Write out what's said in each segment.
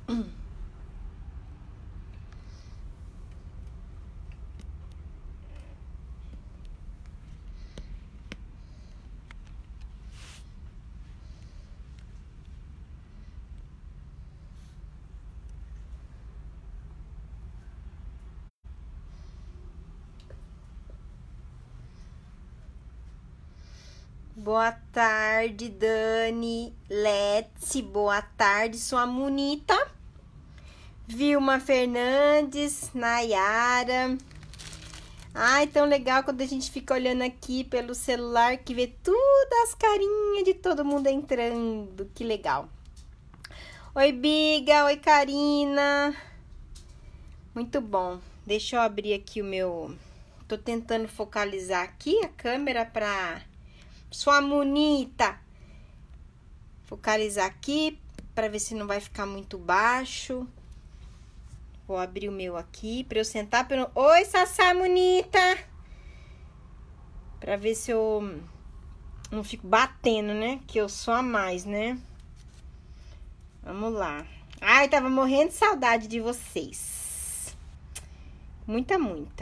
Boa tarde, Dani, Let's, boa tarde, sua Munita, Vilma Fernandes, Nayara. Ai, tão legal quando a gente fica olhando aqui pelo celular, que vê todas as carinhas de todo mundo entrando, que legal. Oi, Biga, oi, Karina, muito bom. Deixa eu abrir aqui o meu, tô tentando focalizar aqui a câmera pra... Sua Munita, focalizar aqui para ver se não vai ficar muito baixo. Vou abrir o meu aqui para eu sentar. Oi, Sassá Munita, para ver se eu não fico batendo, né? Que eu sou a mais, né? Vamos lá. Ai, tava morrendo de saudade de vocês. Muita.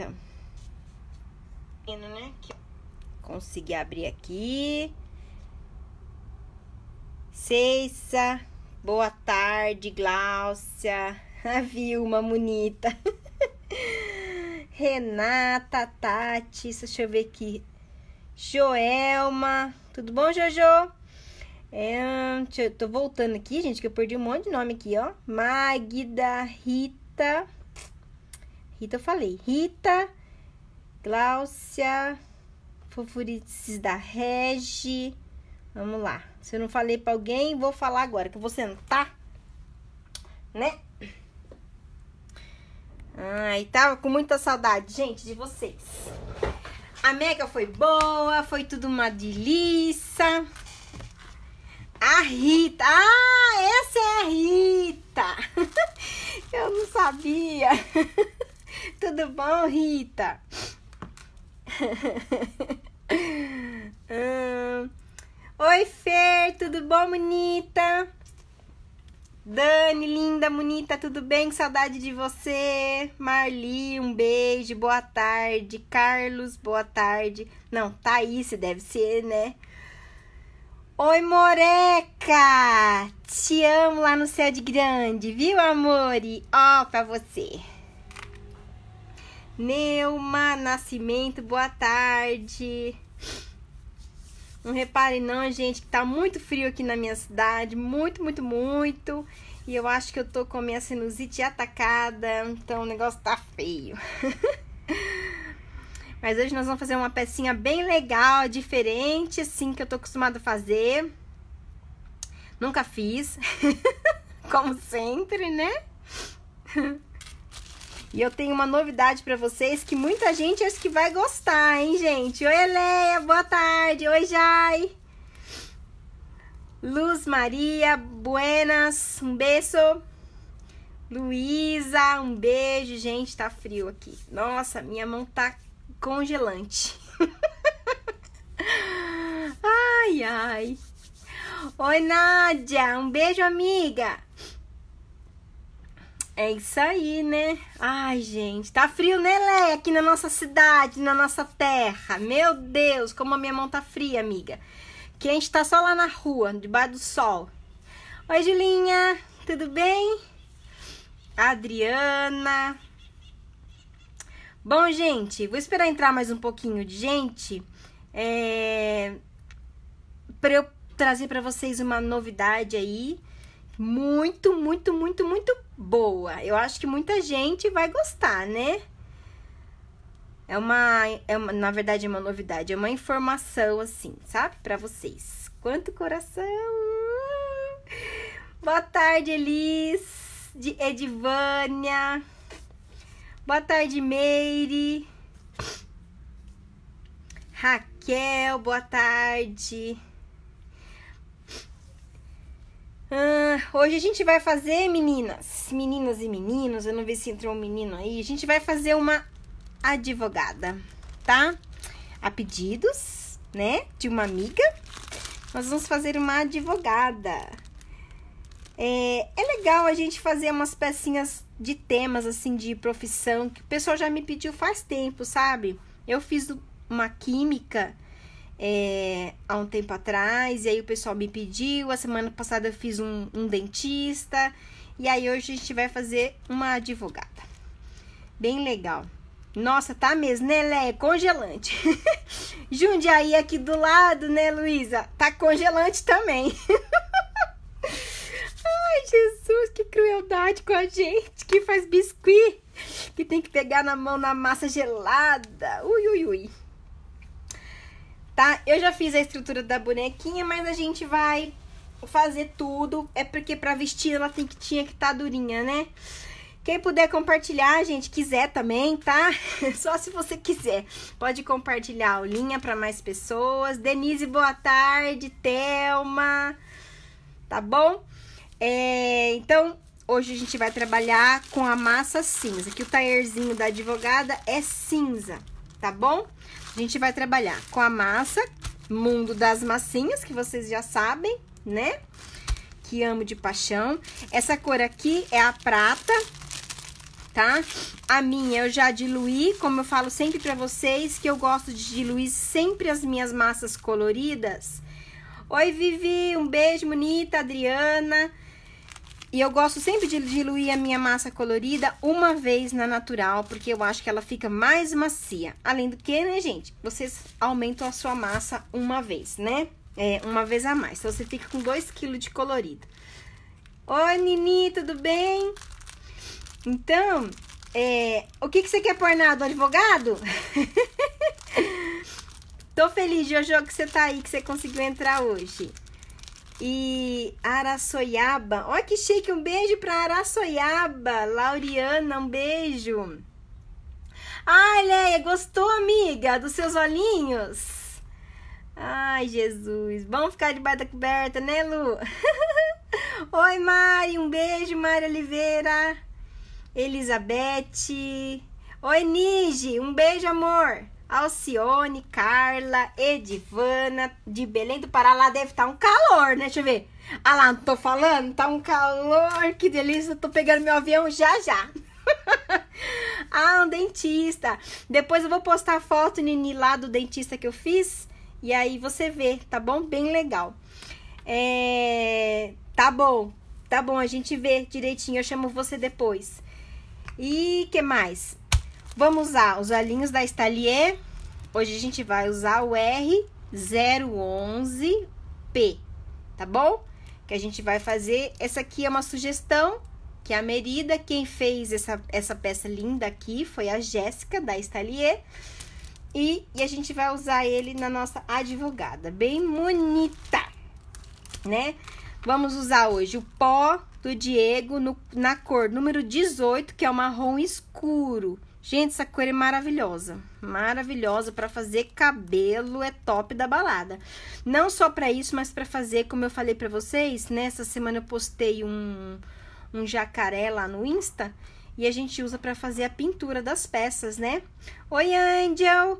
Né? Consegui abrir aqui. Ceissa, boa tarde, Gláucia, a Vilma, Munita, Renata, Tati, deixa eu ver aqui, Joelma, tudo bom, Jojo? Tô voltando aqui, gente, que eu perdi um monte de nome aqui, ó. Magda, Rita, eu falei, Rita, Gláucia, Fofurices da Regi. Vamos lá. Se eu não falei pra alguém, vou falar agora, que eu vou sentar, né? Ai, tava com muita saudade, gente, de vocês. A Mega foi boa, foi tudo uma delícia. A Rita. Ah, essa é a Rita. Eu não sabia. Tudo bom, Rita? Oi, Fer, tudo bom, Munita? Dani, linda, Munita, tudo bem? Saudade de você. Marli, um beijo, boa tarde. Carlos, boa tarde. Não, Thaís deve ser, né? Oi, Moreca, te amo lá no céu de grande, viu, amore? Ó, pra você. Neuma Nascimento, boa tarde. Não reparem não, gente, que tá muito frio aqui na minha cidade, muito. E eu acho que eu tô com a minha sinusite atacada, então o negócio tá feio. Mas hoje nós vamos fazer uma pecinha bem legal, diferente, assim, que eu tô acostumada a fazer. Nunca fiz, como sempre, né? E eu tenho uma novidade pra vocês que muita gente acho que vai gostar, hein, gente? Oi, Eleia, boa tarde. Oi, Jai. Luz Maria, buenas, um beijo. Luísa, um beijo. Gente, tá frio aqui. Nossa, minha mão tá congelante. Ai. Oi, Nádia, um beijo, amiga. É isso aí, né? Ai, gente, tá frio, né, Leia? Aqui na nossa cidade, na nossa terra. Meu Deus, como a minha mão tá fria, amiga. Que a gente tá só lá na rua, debaixo do sol. Oi, Julinha, tudo bem? Adriana. Bom, gente, vou esperar entrar mais um pouquinho de gente. Pra eu trazer pra vocês uma novidade aí. Muito boa. Eu acho que muita gente vai gostar, né? Na verdade, é uma novidade, é uma informação, assim, sabe? Pra vocês. Quanto coração! Boa tarde, Elis, Edivânia. Boa tarde, Meire. Raquel, boa tarde. Hoje a gente vai fazer, meninas e meninos, eu não vi se entrou um menino aí, a gente vai fazer uma advogada, tá? A pedidos, né, de uma amiga, nós vamos fazer uma advogada. É legal a gente fazer umas pecinhas de temas, assim, de profissão, que o pessoal já me pediu faz tempo, sabe? Eu fiz uma química há um tempo atrás, e aí o pessoal me pediu. A semana passada eu fiz um dentista, e aí hoje a gente vai fazer uma advogada. Bem legal. Nossa, tá mesmo, né, Lé? Congelante. Jundiaí aqui do lado, né, Luísa? Tá congelante também. Ai, Jesus, que crueldade com a gente que faz biscuit, que tem que pegar na mão na massa gelada. Ui, ui, ui. Tá? Eu já fiz a estrutura da bonequinha, mas a gente vai fazer tudo. É porque pra vestir ela tinha que estar durinha, né? Quem puder compartilhar, gente, quiser também, tá? Só se você quiser. Pode compartilhar a aulinha para mais pessoas. Denise, boa tarde. Thelma. Tá bom? Então, hoje a gente vai trabalhar com a massa cinza. Aqui o taierzinho da advogada é cinza, tá bom? A gente vai trabalhar com a massa Mundo das Massinhas, que vocês já sabem, né? Que amo de paixão. Essa cor aqui é a prata, tá? A minha eu já diluí, como eu falo sempre pra vocês, que eu gosto de diluir sempre as minhas massas coloridas. Oi, Vivi, um beijo, bonita, Adriana. E eu gosto sempre de diluir a minha massa colorida uma vez na natural, porque eu acho que ela fica mais macia. Além do que, né, gente, vocês aumentam a sua massa uma vez, né? Uma vez a mais. Então, você fica com 2 kg de colorido. Oi, Nini, tudo bem? Então, o que você quer pôr na do advogado? Tô feliz, Jojo, que você tá aí, que você conseguiu entrar hoje. E Araçoiaba, olha que chique, um beijo pra Araçoiaba. Lauriana, um beijo. Ai, Leia, gostou, amiga, dos seus olhinhos? Ai, Jesus, vamos ficar debaixo da coberta, né, Lu? Oi, Mari, um beijo, Mari Oliveira. Elizabeth. Oi, Nige, um beijo, amor. Alcione, Carla, Edivana, de Belém do Pará. Lá deve estar um calor, né? Deixa eu ver. Ah lá, não tô falando? Tá um calor, que delícia. Tô pegando meu avião já. Ah, um dentista. Depois eu vou postar a foto, Nini, lá do dentista que eu fiz. E aí você vê, tá bom? Bem legal. Tá bom, a gente vê direitinho. Eu chamo você depois. E que mais? Vamos usar os olhinhos da Stalier. Hoje a gente vai usar o R011P, tá bom? Que a gente vai fazer. Essa aqui é uma sugestão, que é a Merida. Quem fez essa peça linda aqui foi a Jéssica, da Stalier. E a gente vai usar ele na nossa advogada. Bem bonita, né? Vamos usar hoje o pó do Diego na cor número 18, que é o marrom escuro. Gente, essa cor é maravilhosa. Maravilhosa para fazer cabelo, é top da balada. Não só para isso, mas para fazer, como eu falei para vocês, nessa semana eu postei um jacaré lá no Insta. E a gente usa para fazer a pintura das peças, né? Oi, Angel!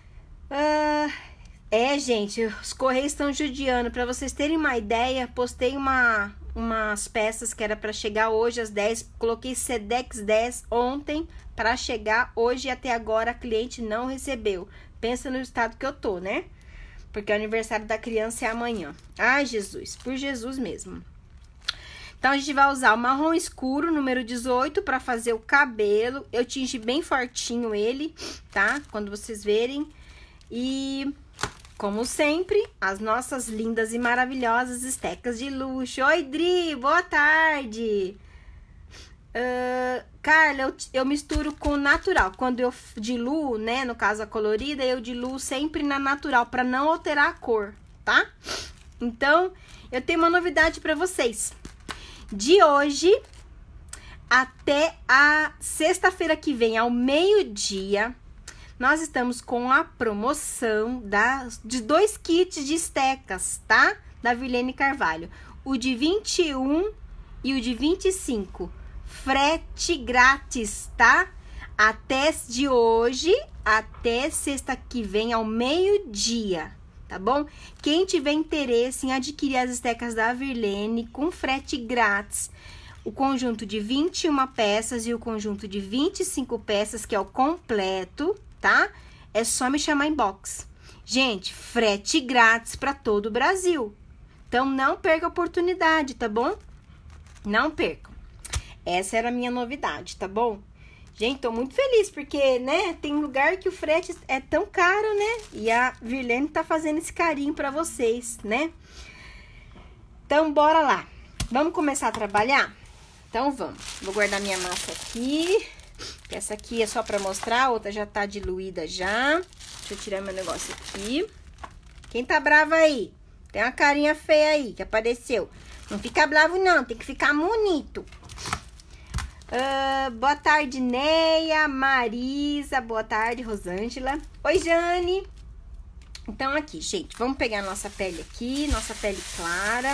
Gente, os Correios estão judiando. Para vocês terem uma ideia, postei umas peças que era para chegar hoje às 10. Coloquei Sedex 10 ontem para chegar hoje e até agora a cliente não recebeu. Pensa no estado que eu tô, né? Porque o aniversário da criança é amanhã. Ai, Jesus, por Jesus mesmo. Então, a gente vai usar o marrom escuro, número 18, para fazer o cabelo. Eu tingi bem fortinho ele, tá? Quando vocês verem. E, como sempre, as nossas lindas e maravilhosas estecas de luxo. Oi, Dri, boa tarde. Carla, eu misturo com natural. Quando eu diluo, né, no caso a colorida, eu diluo sempre na natural, para não alterar a cor, tá? Então, eu tenho uma novidade para vocês. De hoje até a sexta-feira que vem, ao meio-dia, nós estamos com a promoção de 2 kits de estecas, tá? Da Virlene Carvalho. O de 21 e o de 25. Frete grátis, tá? Até de hoje, até sexta que vem, ao meio-dia, tá bom? Quem tiver interesse em adquirir as estecas da Virlene com frete grátis, o conjunto de 21 peças e o conjunto de 25 peças, que é o completo, tá? É só me chamar em box. Gente, frete grátis para todo o Brasil. Então, não perca a oportunidade, tá bom? Não percam. Essa era a minha novidade, tá bom? Gente, tô muito feliz, porque, né, tem lugar que o frete é tão caro, né? E a Virlene tá fazendo esse carinho pra vocês, né? Então, bora lá. Vamos começar a trabalhar? Então, vamos. Vou guardar minha massa aqui. Essa aqui é só pra mostrar, a outra já tá diluída já. Deixa eu tirar meu negócio aqui. Quem tá brava aí? Tem uma carinha feia aí que apareceu. Não fica bravo, não. Tem que ficar bonito. Boa tarde, Neia, Marisa. Boa tarde, Rosângela. Oi, Jane. Então, aqui, gente, vamos pegar nossa pele aqui. Nossa pele clara.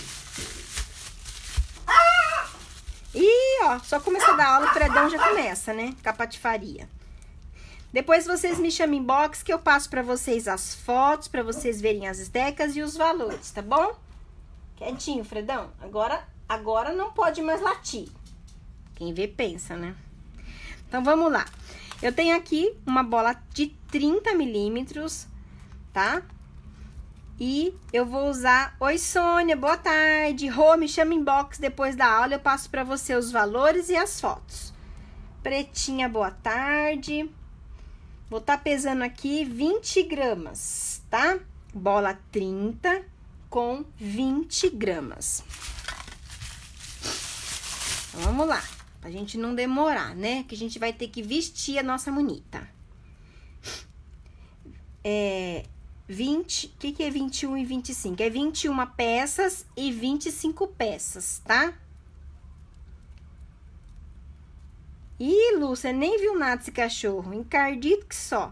E, ó, só começou a dar aula, o Fredão já começa, né? Com a patifaria. Depois vocês me chamam em box que eu passo pra vocês as fotos, pra vocês verem as estecas e os valores, tá bom? Quietinho, Fredão. Agora não pode mais latir. Quem vê, pensa, né? Então, vamos lá. Eu tenho aqui uma bola de 30 milímetros, tá? E eu vou usar... Oi, Sônia, boa tarde. Rô, me chama em box depois da aula, eu passo pra você os valores e as fotos. Pretinha, boa tarde. Vou estar pesando aqui 20 gramas, tá? Bola 30 com 20 gramas. Então, vamos lá. Pra gente não demorar, né? Que a gente vai ter que vestir a nossa munita. 20... O que é 21 e 25? É 21 peças e 25 peças, tá? Ih, Lu, você nem viu nada desse cachorro. Encardido que só.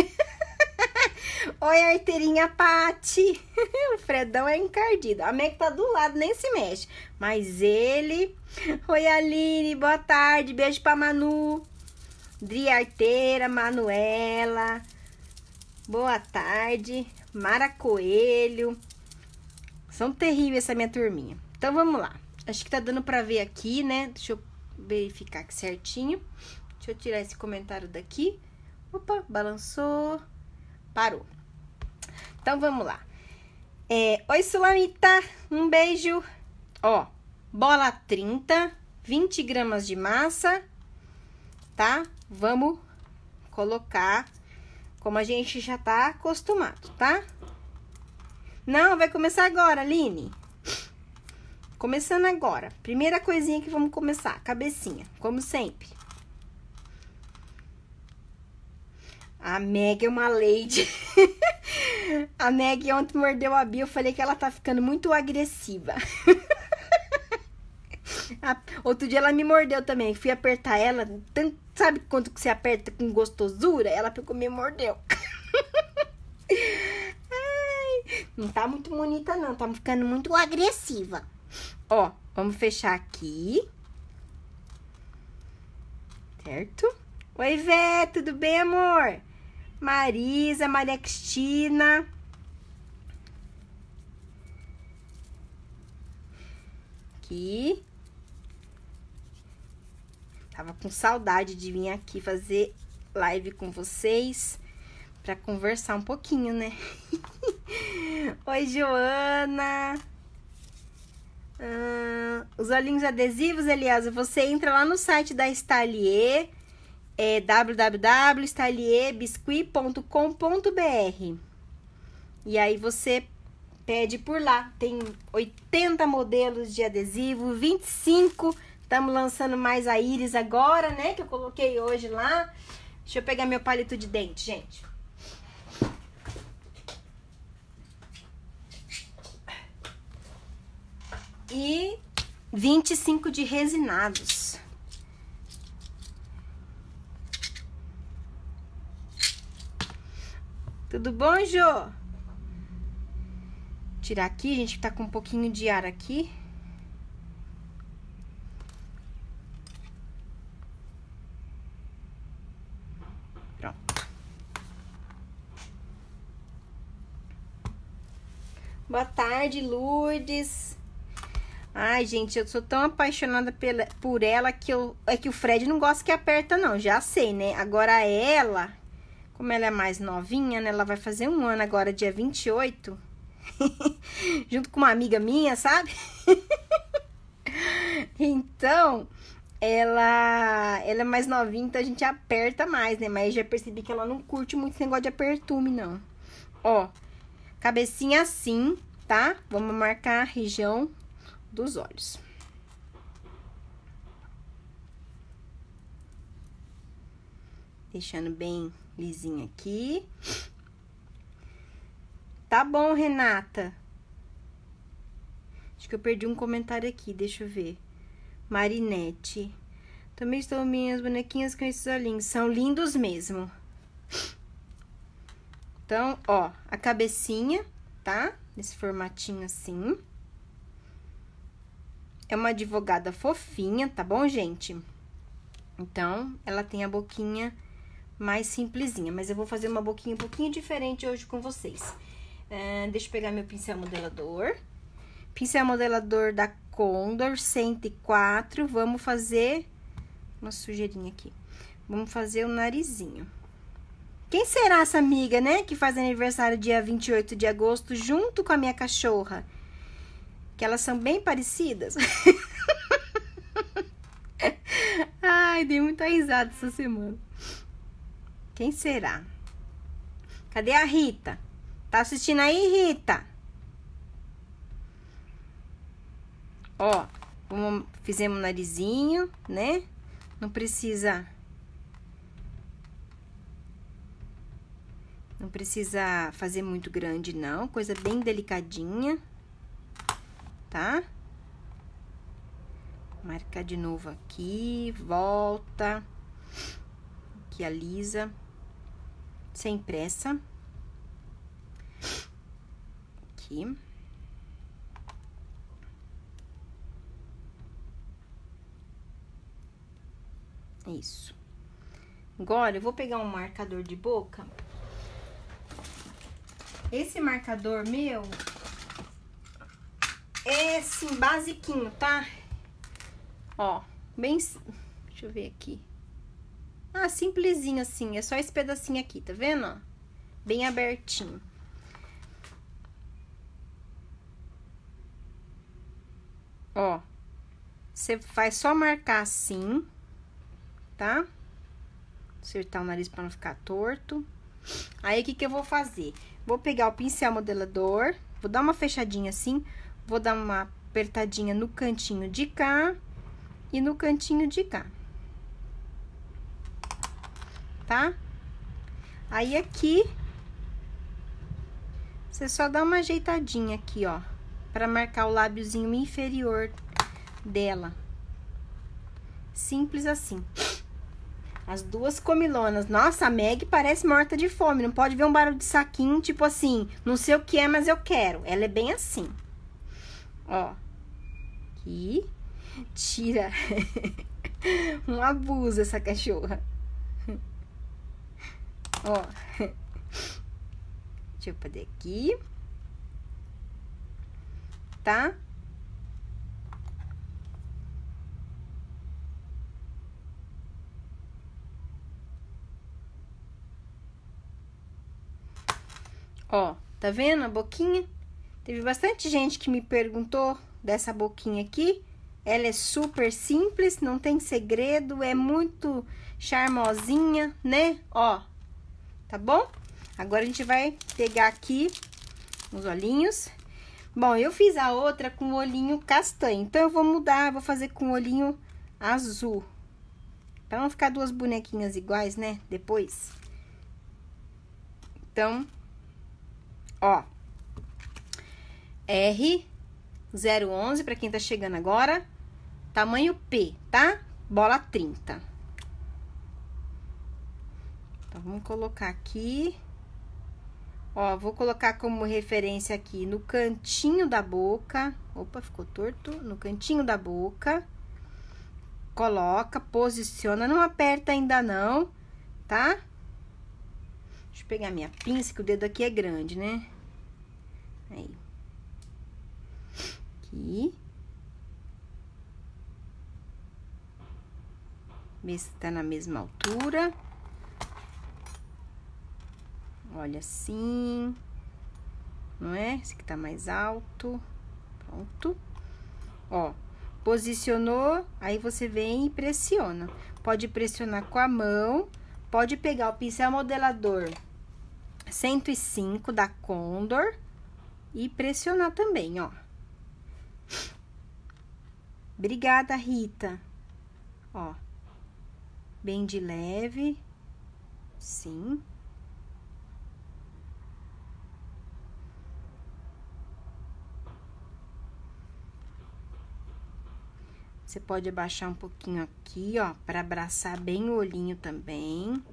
Oi, arteirinha Pati. O Fredão é encardido. A Meg tá do lado, nem se mexe. Mas ele... Oi, Aline, boa tarde. Beijo pra Manu. Dri Arteira, Manuela. Boa tarde. Mara Coelho. São terríveis essa minha turminha. Então, vamos lá. Acho que tá dando pra ver aqui, né? Deixa eu verificar aqui certinho. Deixa eu tirar esse comentário daqui. Opa, balançou. Parou. Então, vamos lá. Oi, Sulamita. Um beijo. Ó, bola 30, 20 gramas de massa, tá? Vamos colocar como a gente já tá acostumado, tá? Não, vai começar agora, Aline. Começando agora. Primeira coisinha que vamos começar, cabecinha, como sempre. A Meg é uma lady. A Meg ontem mordeu a Bia, eu falei que ela tá ficando muito agressiva. Outro dia ela me mordeu também, fui apertar ela, sabe quando que você aperta com gostosura? Ela pegou e me mordeu. Ai, não tá muito bonita não, tá ficando muito agressiva. Ó, vamos fechar aqui. Certo? Oi, Vé, tudo bem, amor? Marisa, Maria Cristina. Aqui. Tava com saudade de vir aqui fazer live com vocês pra conversar um pouquinho, né? Oi, Joana. Os olhinhos adesivos, Eliasa, você entra lá no site da Stalier, www.stalierbiscuit.com.br. E aí você pede por lá. Tem 80 modelos de adesivo, 25. Estamos lançando mais a íris agora, né? Que eu coloquei hoje lá. Deixa eu pegar meu palito de dente, gente. E 25 de resinados. Tudo bom, Jô? Tirar aqui, gente, que tá com um pouquinho de ar aqui. Pronto. Boa tarde, Lourdes. Ai, gente, eu sou tão apaixonada por ela que é que o Fred não gosta que aperta, não. Já sei, né? Agora ela, como ela é mais novinha, né? Ela vai fazer 1 ano agora, dia 28. Junto com uma amiga minha, sabe? Então, ela é mais novinha, então a gente aperta mais, né? Mas já percebi que ela não curte muito esse negócio de apertume, não. Ó, cabecinha assim, tá? Vamos marcar a região dos olhos. Deixando bem lisinho aqui. Tá bom, Renata. Acho que eu perdi um comentário aqui, deixa eu ver. Marinete. Também estou minhas bonequinhas com esses olhinhos. São lindos mesmo. Então, ó, a cabecinha, tá? Nesse formatinho assim. É uma advogada fofinha, tá bom, gente? Então, ela tem a boquinha mais simplesinha. Mas eu vou fazer uma boquinha um pouquinho diferente hoje com vocês. Deixa eu pegar meu pincel modelador. Pincel modelador da Condor 104. Vamos fazer uma sujeirinha aqui. Vamos fazer o narizinho. Quem será essa amiga, né? Que faz aniversário dia 28 de agosto junto com a minha cachorra? Que elas são bem parecidas. Ai, dei muita risada essa semana. Quem será? Cadê a Rita? Tá assistindo aí, Rita? Ó, fizemos o narizinho, né? Não precisa fazer muito grande, não. Coisa bem delicadinha, tá? Marca de novo aqui, volta. Aqui alisa, sem pressa. Aqui. Isso. Agora, eu vou pegar um marcador de boca. Esse marcador meu é, assim, basiquinho, tá? Ó, bem... Deixa eu ver aqui. Ah, simplesinho assim, é só esse pedacinho aqui, tá vendo, ó? Bem abertinho. Ó, você faz só marcar assim, tá? Acertar o nariz pra não ficar torto. Aí, o que que eu vou fazer? Vou pegar o pincel modelador, vou dar uma fechadinha assim, vou dar uma apertadinha no cantinho de cá e no cantinho de cá. Tá? Aí, aqui, você só dá uma ajeitadinha aqui, ó, pra marcar o lábiozinho inferior dela. Simples assim. As duas comilonas. Nossa, a Meg parece morta de fome. Não pode ver um barulho de saquinho, tipo assim, não sei o que é, mas eu quero. Ela é bem assim. Ó. Aqui. Tira. Um abuso essa cachorra. Ó. Deixa eu fazer aqui. Tá? Ó, tá vendo a boquinha? Teve bastante gente que me perguntou dessa boquinha aqui. Ela é super simples, não tem segredo, é muito charmosinha, né? Ó, tá bom? Agora a gente vai pegar aqui os olhinhos. Bom, eu fiz a outra com o olhinho castanho, então eu vou mudar, vou fazer com o olhinho azul. Pra não ficar duas bonequinhas iguais, né? Depois. Então... Ó, R011, pra quem tá chegando agora, tamanho P, tá? Bola 30. Então, vamos colocar aqui. Ó, vou colocar como referência aqui no cantinho da boca. Opa, ficou torto. No cantinho da boca. Coloca, posiciona, não aperta ainda não, tá? Deixa eu pegar minha pinça, que o dedo aqui é grande, né? Aí. Aqui. Vê se tá na mesma altura. Olha assim. Não é? Esse aqui tá mais alto. Pronto. Ó, posicionou, aí você vem e pressiona. Pode pressionar com a mão, pode pegar o pincel modelador 105 da Condor e pressionar também, ó. Obrigada, Rita. Ó, bem de leve, sim. Você pode abaixar um pouquinho aqui, ó, para abraçar bem o olhinho também.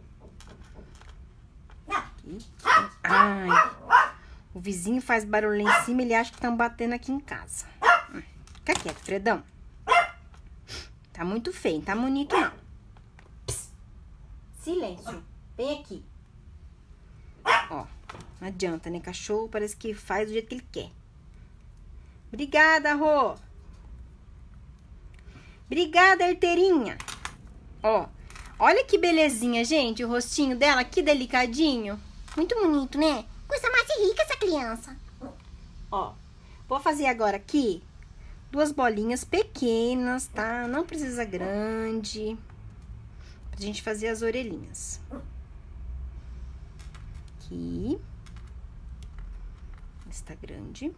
Aqui. Ai, o vizinho faz barulho em cima, ele acha que estão batendo aqui em casa. Fica quieto, Fredão. Tá muito feio, não tá bonito não. Psst. Silêncio, vem aqui. Ó, não adianta, né? Cachorro parece que faz do jeito que ele quer. Obrigada, Rô. Obrigada, Arteirinha. Ó, olha que belezinha, gente, o rostinho dela, que delicadinho. Muito bonito, né? Coisa mais rica essa criança. Ó, vou fazer agora aqui 2 bolinhas pequenas, tá? Não precisa grande. Pra gente fazer as orelhinhas. Aqui. Está grande.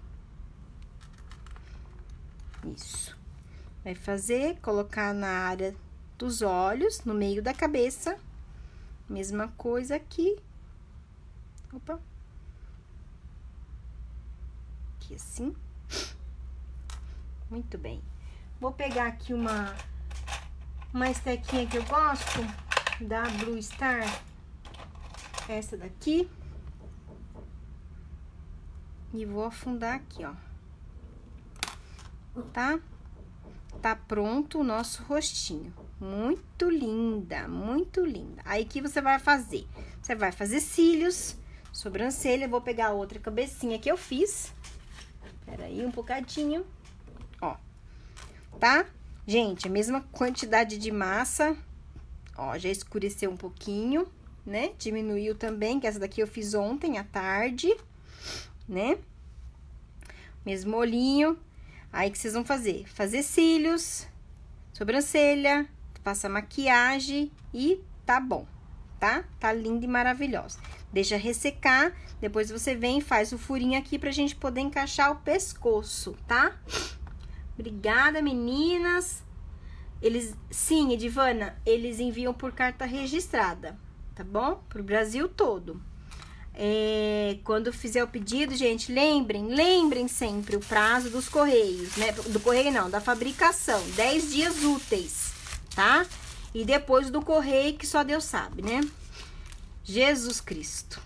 Isso. Vai fazer, colocar na área dos olhos, no meio da cabeça. Mesma coisa aqui. Opa. Aqui assim. Muito bem. Vou pegar aqui uma estequinha que eu gosto, da Blue Star. Essa daqui. E vou afundar aqui, ó. Tá? Tá pronto o nosso rostinho. Muito linda, muito linda. Aí, o que você vai fazer? Você vai fazer cílios, sobrancelha. Eu vou pegar a outra cabecinha que eu fiz. Pera aí, um bocadinho. Ó, tá? Gente, a mesma quantidade de massa. Ó, já escureceu um pouquinho, né? Diminuiu também, que essa daqui eu fiz ontem à tarde, né? Mesmo olhinho. Aí, o que vocês vão fazer? Fazer cílios, sobrancelha, passa maquiagem e tá bom, tá? Tá linda e maravilhosa. Deixa ressecar, depois você vem e faz o furinho aqui pra gente poder encaixar o pescoço, tá? Obrigada, meninas. Sim, Edivana, eles enviam por carta registrada, tá bom? Pro Brasil todo. Quando fizer o pedido, gente, lembrem sempre o prazo dos correios, né? Do correio não, da fabricação, 10 dias úteis, tá? E depois do correio, que só Deus sabe, né? Jesus Cristo.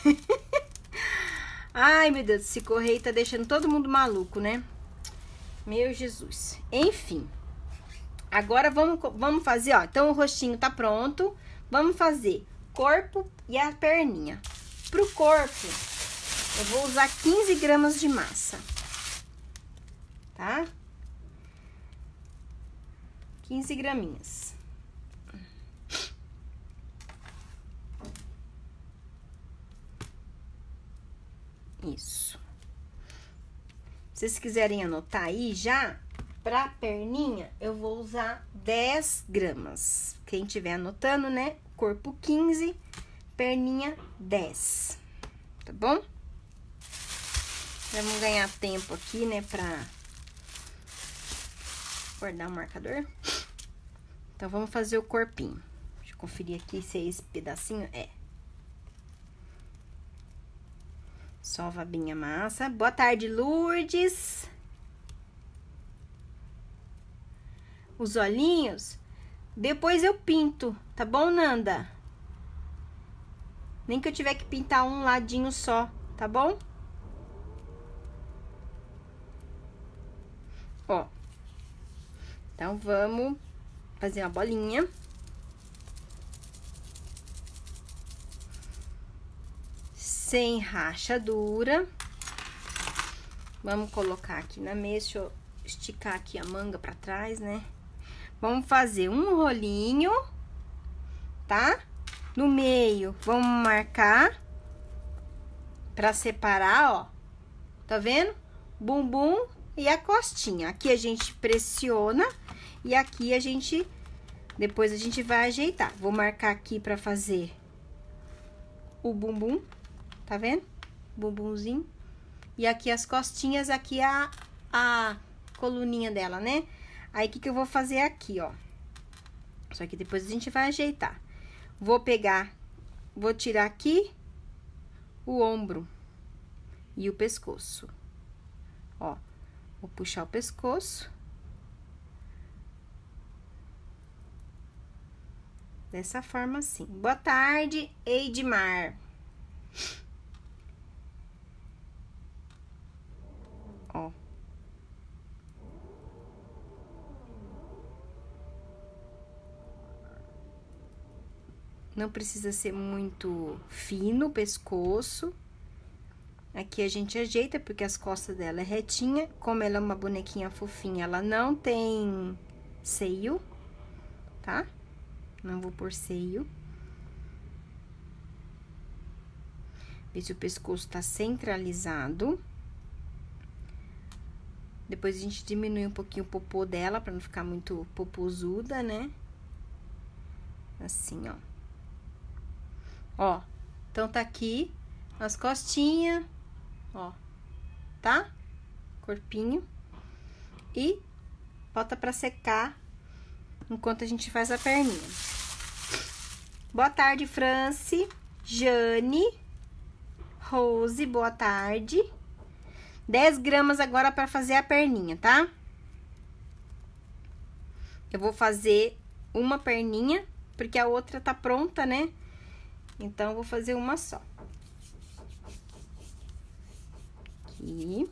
Ai, meu Deus, esse correio tá deixando todo mundo maluco, né? Meu Jesus. Enfim. Agora vamos fazer, ó. Então o rostinho tá pronto. Vamos fazer corpo e a perninha. Pro corpo, eu vou usar 15 gramas de massa, tá? 15 graminhas. Isso. Se vocês quiserem anotar aí já, pra perninha, eu vou usar 10 gramas. Quem tiver anotando, né? Corpo 15, perninha 10, tá bom? Vamos ganhar tempo aqui, né, pra guardar o marcador. Então, vamos fazer o corpinho. Deixa eu conferir aqui se é esse pedacinho. Sova bem a massa. Boa tarde, Lourdes. Os olhinhos, depois eu pinto, tá bom, Nanda? Nem que eu tiver que pintar um ladinho só, tá bom? Ó. Então, vamos fazer uma bolinha. Sem rachadura. Vamos colocar aqui na mesa. Deixa eu esticar aqui a manga pra trás, né? Vamos fazer um rolinho, tá? No meio, vamos marcar pra separar, ó. Tá vendo? Bumbum e a costinha. Aqui a gente pressiona e aqui a gente... Depois a gente vai ajeitar. Vou marcar aqui pra fazer o bumbum, tá vendo? Bumbumzinho. E aqui as costinhas, aqui a coluninha dela, né? Aí, o que eu vou fazer aqui, ó? Só que depois a gente vai ajeitar. Vou pegar, vou tirar aqui o ombro e o pescoço. Ó, vou puxar o pescoço. Dessa forma assim. Boa tarde, Eidmar. Ó. Não precisa ser muito fino o pescoço. Aqui a gente ajeita, porque as costas dela é retinha. Como ela é uma bonequinha fofinha, ela não tem seio, tá? Não vou pôr seio. Ver se o pescoço tá centralizado. Depois a gente diminui um pouquinho o popô dela, pra não ficar muito popozuda, né? Assim, ó. Ó, então tá aqui as costinhas, ó, tá? Corpinho. E bota pra secar enquanto a gente faz a perninha. Boa tarde, Franci, Jane, Rose, boa tarde. 10 gramas agora pra fazer a perninha, tá? Eu vou fazer uma perninha, porque a outra tá pronta, né? Então, eu vou fazer uma só. Aqui.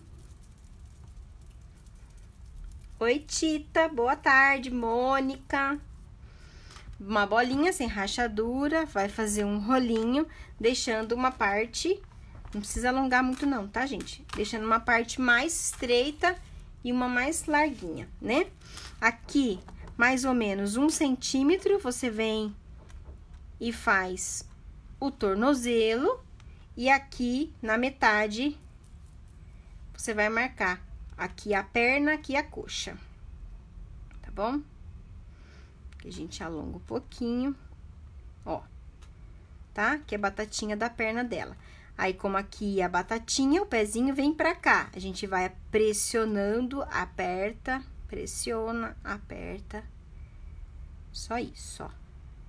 Oi, Tita. Boa tarde, Mônica. Uma bolinha sem rachadura. Vai fazer um rolinho, deixando uma parte... Não precisa alongar muito não, tá, gente? Deixando uma parte mais estreita e uma mais larguinha, né? Aqui, mais ou menos 1 centímetro, você vem e faz o tornozelo. E aqui, na metade, você vai marcar aqui a perna, aqui a coxa. Tá bom? Aqui a gente alonga um pouquinho, ó. Tá? Que é a batatinha da perna dela. Aí, como aqui é a batatinha, o pezinho vem pra cá. A gente vai pressionando, aperta, pressiona, aperta. Só isso, ó.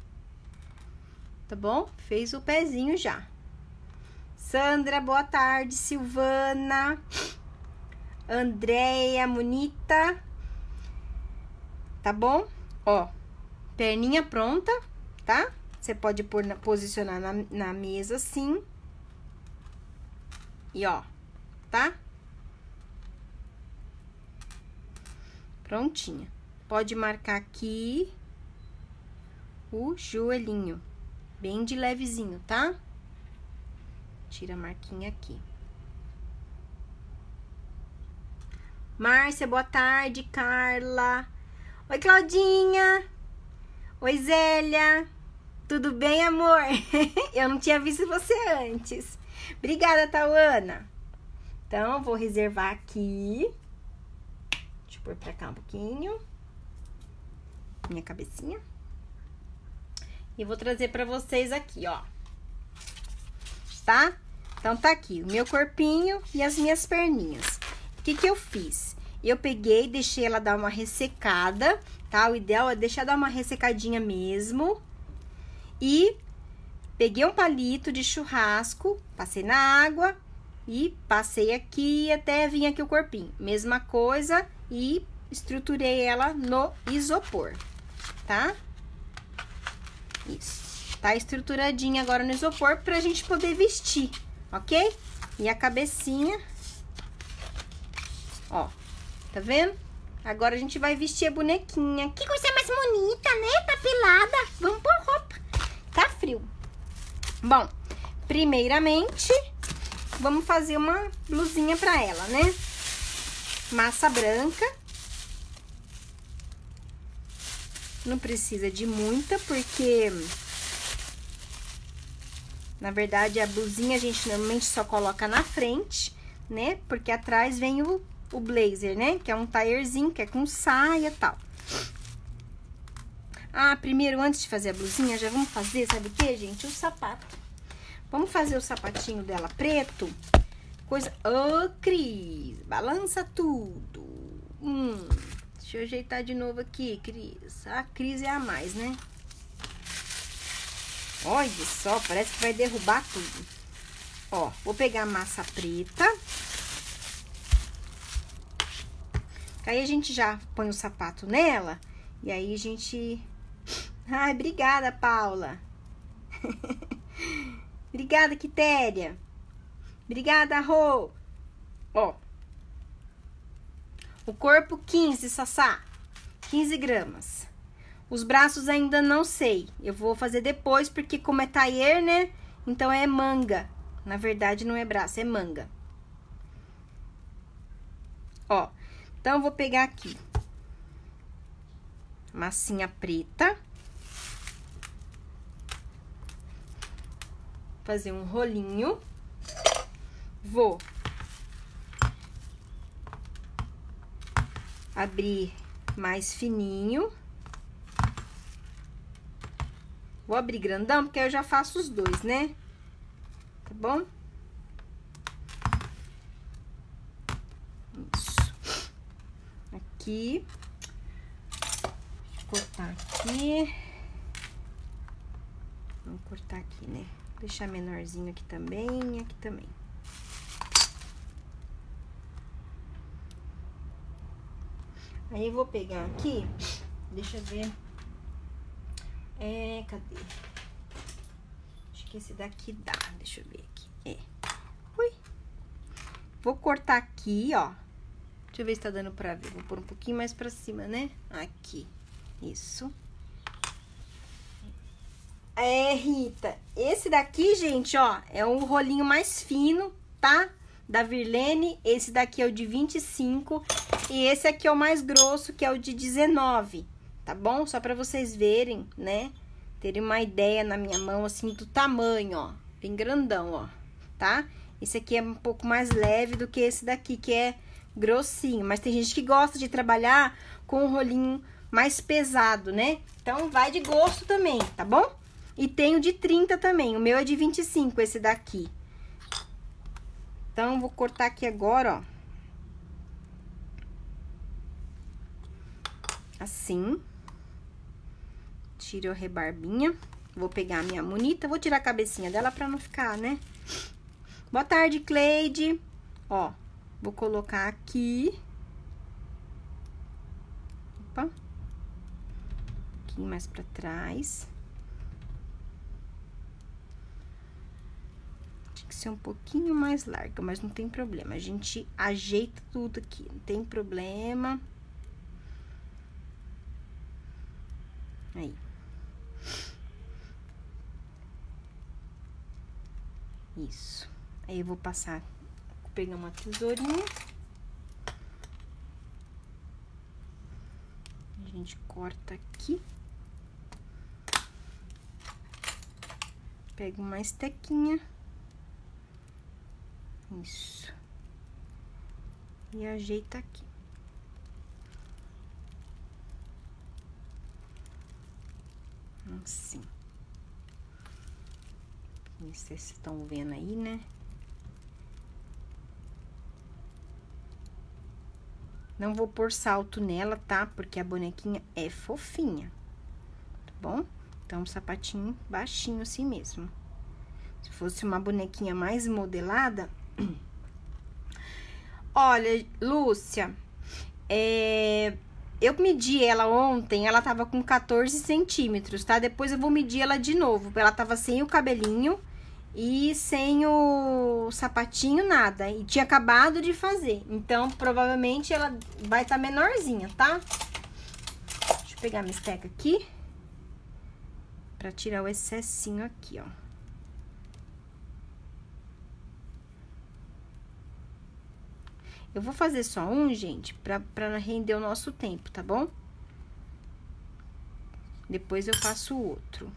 Tá bom? Fez o pezinho já. Sandra, boa tarde. Silvana. Andréia, Monita. Tá bom? Ó, perninha pronta, tá? Você pode posicionar na mesa assim. E ó, tá? Prontinha. Pode marcar aqui o joelhinho, bem de levezinho, tá? Tira a marquinha aqui. Márcia, boa tarde. Carla. Oi, Claudinha. Oi, Zélia. Tudo bem, amor? Eu não tinha visto você antes. Obrigada, Tauana. Então, vou reservar aqui. Deixa eu pôr pra cá um pouquinho. Minha cabecinha. E vou trazer pra vocês aqui, ó. Tá? Então, tá aqui o meu corpinho e as minhas perninhas. O que que eu fiz? Eu peguei, deixei ela dar uma ressecada, tá? O ideal é deixar dar uma ressecadinha mesmo. E peguei um palito de churrasco, passei na água e passei aqui até vir aqui o corpinho. Mesma coisa e estruturei ela no isopor, tá? Isso. Tá estruturadinha agora no isopor pra gente poder vestir, ok? E a cabecinha, ó, tá vendo? Agora a gente vai vestir a bonequinha. Que coisa mais bonita, né? Papelada. Vamos pôr roupa. Tá frio. Bom, primeiramente, vamos fazer uma blusinha pra ela, né? Massa branca, Não precisa de muita, porque... Na verdade, a blusinha a gente normalmente só coloca na frente, né? Porque atrás vem o blazer, né? Que é um taierzinho, que é com saia e tal. Ah, primeiro, antes de fazer a blusinha, já vamos fazer, sabe o que, gente? O sapato. Vamos fazer o sapatinho dela preto. Coisa... Ô, Cris, balança tudo. Deixa eu ajeitar de novo aqui, Cris. A Cris é a mais, né? Olha só, parece que vai derrubar tudo. Ó, vou pegar a massa preta. Aí a gente já põe o sapato nela. E aí a gente... Ai, obrigada, Paula. Obrigada, Quitéria. Obrigada, Rô. Ó. O corpo, 15, Sassá. 15 gramas. Os braços ainda não sei. Eu vou fazer depois, porque como é taier, né? Então é manga. Na verdade, não é braço, é manga. Ó. Então, eu vou pegar aqui. Massinha preta. Fazer um rolinho. Vou abrir mais fininho. Vou abrir grandão, porque eu já faço os dois, né? Tá bom? Isso. Aqui. Deixa eu cortar aqui. Vamos cortar aqui, né? Deixar menorzinho aqui também e aqui também. Aí, eu vou pegar aqui, deixa eu ver. Cadê? Acho que esse daqui dá, deixa eu ver aqui. Ui. Vou cortar aqui, ó. Deixa eu ver se tá dando pra ver. Vou pôr um pouquinho mais pra cima, né? Aqui. Isso. Rita, esse daqui, gente, ó, é um rolinho mais fino, tá? Da Virlene, esse daqui é o de 25 e esse aqui é o mais grosso, que é o de 19, tá bom? Só pra vocês verem, né? Terem uma ideia na minha mão, assim, do tamanho, ó. Bem grandão, ó, tá? Esse aqui é um pouco mais leve do que esse daqui, que é grossinho. Mas tem gente que gosta de trabalhar com um rolinho mais pesado, né? Então, vai de gosto também, tá bom? E tem o de 30 também, o meu é de 25, esse daqui. Então, vou cortar aqui agora, ó. Assim. Tiro a rebarbinha. Vou pegar a minha monita, vou tirar a cabecinha dela pra não ficar, né? Boa tarde, Cleide. Ó, vou colocar aqui. Opa. Um pouquinho mais pra trás. Ser um pouquinho mais larga, mas não tem problema. A gente ajeita tudo aqui, não tem problema. Aí. Isso. Aí eu vou passar, vou pegar uma tesourinha. A gente corta aqui. Pega uma estequinha. Isso. E ajeita aqui. Assim. Não sei se vocês estão vendo aí, né? Não vou pôr salto nela, tá? Porque a bonequinha é fofinha. Tá bom? Então, um sapatinho baixinho assim mesmo. Se fosse uma bonequinha mais modelada... Olha, Lúcia, eu medi ela ontem, ela tava com 14 centímetros, tá? Depois eu vou medir ela de novo, ela tava sem o cabelinho e sem o sapatinho, nada. E tinha acabado de fazer, então provavelmente ela vai estar menorzinha, tá? Deixa eu pegar minha esteca aqui, pra tirar o excessinho aqui, ó. Eu vou fazer só um, gente, pra render o nosso tempo, tá bom? Depois eu faço o outro.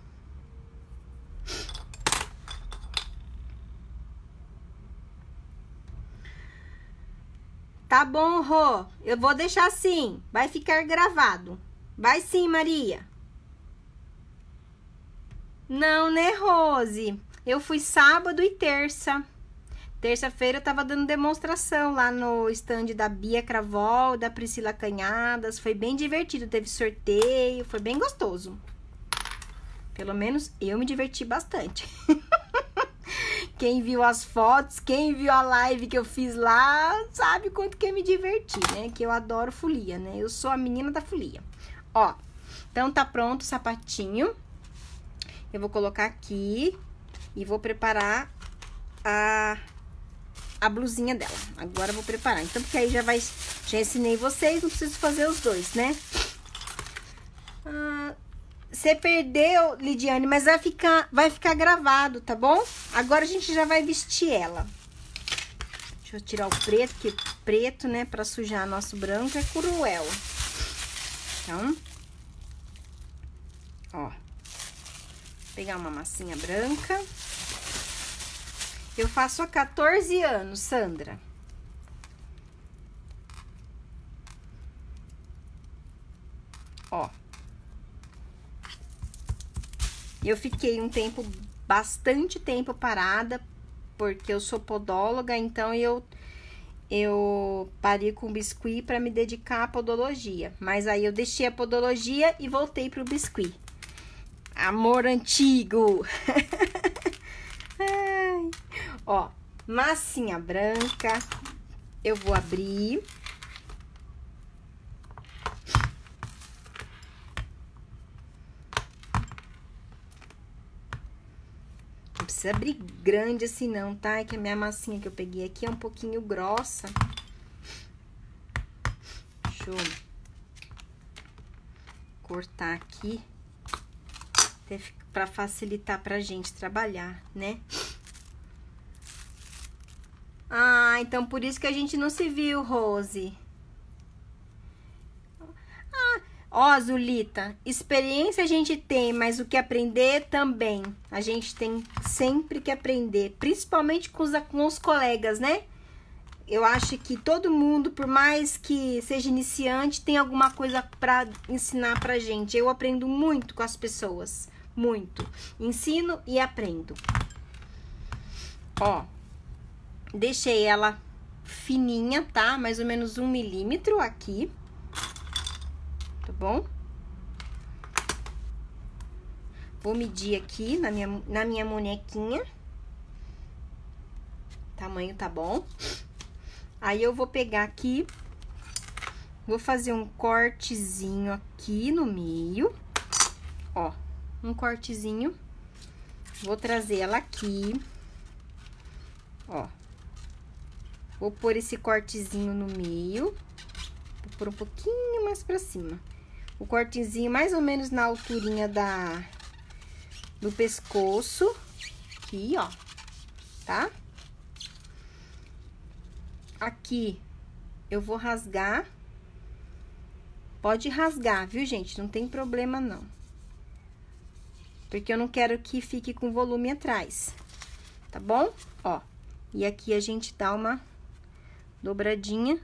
Tá bom, Rô. Eu vou deixar assim. Vai ficar gravado. Vai sim, Maria. Não, né, Rose? Eu fui sábado e terça. Terça-feira eu tava dando demonstração lá no stand da Bia Cravol, da Priscila Canhadas. Foi bem divertido, teve sorteio, foi bem gostoso. Pelo menos eu me diverti bastante. Quem viu as fotos, quem viu a live que eu fiz lá, sabe quanto que eu me diverti, né? Que eu adoro folia, né? Eu sou a menina da folia. Ó, então tá pronto o sapatinho. Eu vou colocar aqui e vou preparar a blusinha dela. Agora eu vou preparar. Então, porque aí já ensinei vocês, não preciso fazer os dois, né? Você perdeu, Lidiane, mas vai ficar gravado, tá bom? Agora a gente já vai vestir ela. Deixa eu tirar o preto, porque preto, né, pra sujar nosso branco é cruel. Então, ó. Vou pegar uma massinha branca. Eu faço há 14 anos, Sandra. Ó. Eu fiquei bastante tempo parada, porque eu sou podóloga, então eu parei com o biscuit para me dedicar à podologia. Mas aí eu deixei a podologia e voltei pro biscuit. Amor antigo! Ai. Ó, massinha branca, eu vou abrir. Não precisa abrir grande assim não, tá? É que a minha massinha que eu peguei aqui é um pouquinho grossa. Deixa eu cortar aqui, até pra facilitar pra gente trabalhar, né? Ah, então por isso que a gente não se viu, Rose. Ó, Zulita, experiência a gente tem, mas o que aprender também. A gente tem sempre que aprender, principalmente com os colegas, né? Eu acho que todo mundo, por mais que seja iniciante, tem alguma coisa pra ensinar pra gente. Eu aprendo muito com as pessoas, muito. Ensino e aprendo. Ó, deixei ela fininha, tá? Mais ou menos 1 milímetro aqui. Tá bom? Vou medir aqui na minha bonequinha. Tamanho tá bom. Aí eu vou pegar aqui, vou fazer um cortezinho aqui no meio. Ó, um cortezinho. Vou trazer ela aqui. Ó. Vou pôr esse cortezinho no meio. Vou pôr um pouquinho mais pra cima. O cortezinho mais ou menos na alturinha do pescoço. Aqui, ó. Tá? Aqui eu vou rasgar. Pode rasgar, viu, gente? Não tem problema, não. Porque eu não quero que fique com volume atrás. Tá bom? Ó. E aqui a gente dá uma dobradinha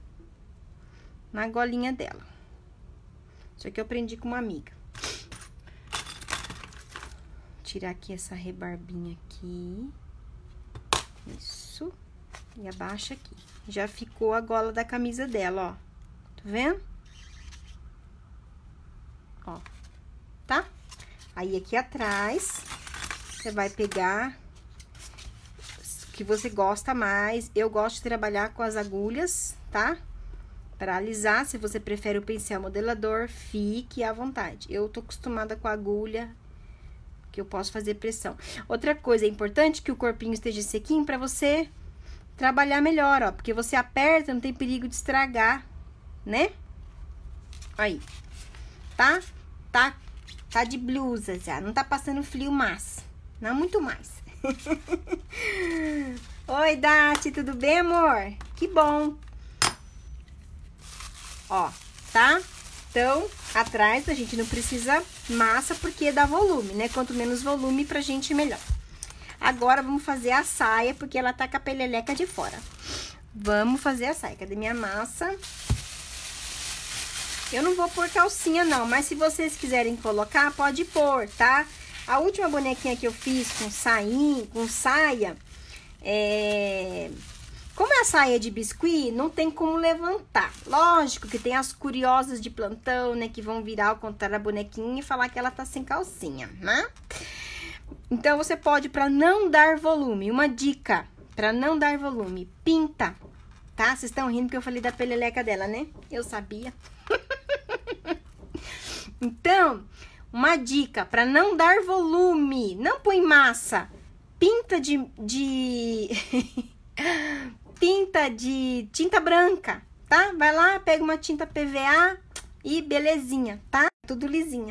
na golinha dela. Isso aqui eu aprendi com uma amiga. Tirar aqui essa rebarbinha aqui. Isso. E abaixa aqui. Já ficou a gola da camisa dela, ó. Tá vendo? Ó. Tá? Aí, aqui atrás, você vai pegar o que você gosta mais. Eu gosto de trabalhar com as agulhas, tá? Para alisar, se você prefere o pincel modelador, fique à vontade. Eu tô acostumada com a agulha, que eu posso fazer pressão. Outra coisa importante, que o corpinho esteja sequinho para você trabalhar melhor, ó. Porque você aperta, não tem perigo de estragar, né? Aí. Tá de blusa já, não tá passando frio mais. Não muito mais. Oi, Dati, tudo bem, amor? Que bom. Ó, tá? Então, atrás, a gente não precisa massa porque dá volume, né? Quanto menos volume pra gente, melhor. Agora, vamos fazer a saia, porque ela tá com a peleleca de fora. Vamos fazer a saia. Cadê minha massa? Eu não vou pôr calcinha, não, mas se vocês quiserem colocar, pode pôr, tá? A última bonequinha que eu fiz com saia, como é a saia de biscuit, não tem como levantar. Lógico que tem as curiosas de plantão, né, que vão virar ao contrário a bonequinha e falar que ela tá sem calcinha, né? Então, você pode, pra não dar volume, uma dica, pra não dar volume, pinta, tá? Vocês estão rindo porque eu falei da peleleca dela, né? Eu sabia. Então, uma dica, pra não dar volume, não põe massa, pinta pinta de tinta branca, tá? Vai lá, pega uma tinta PVA e belezinha, tá? Tudo lisinha.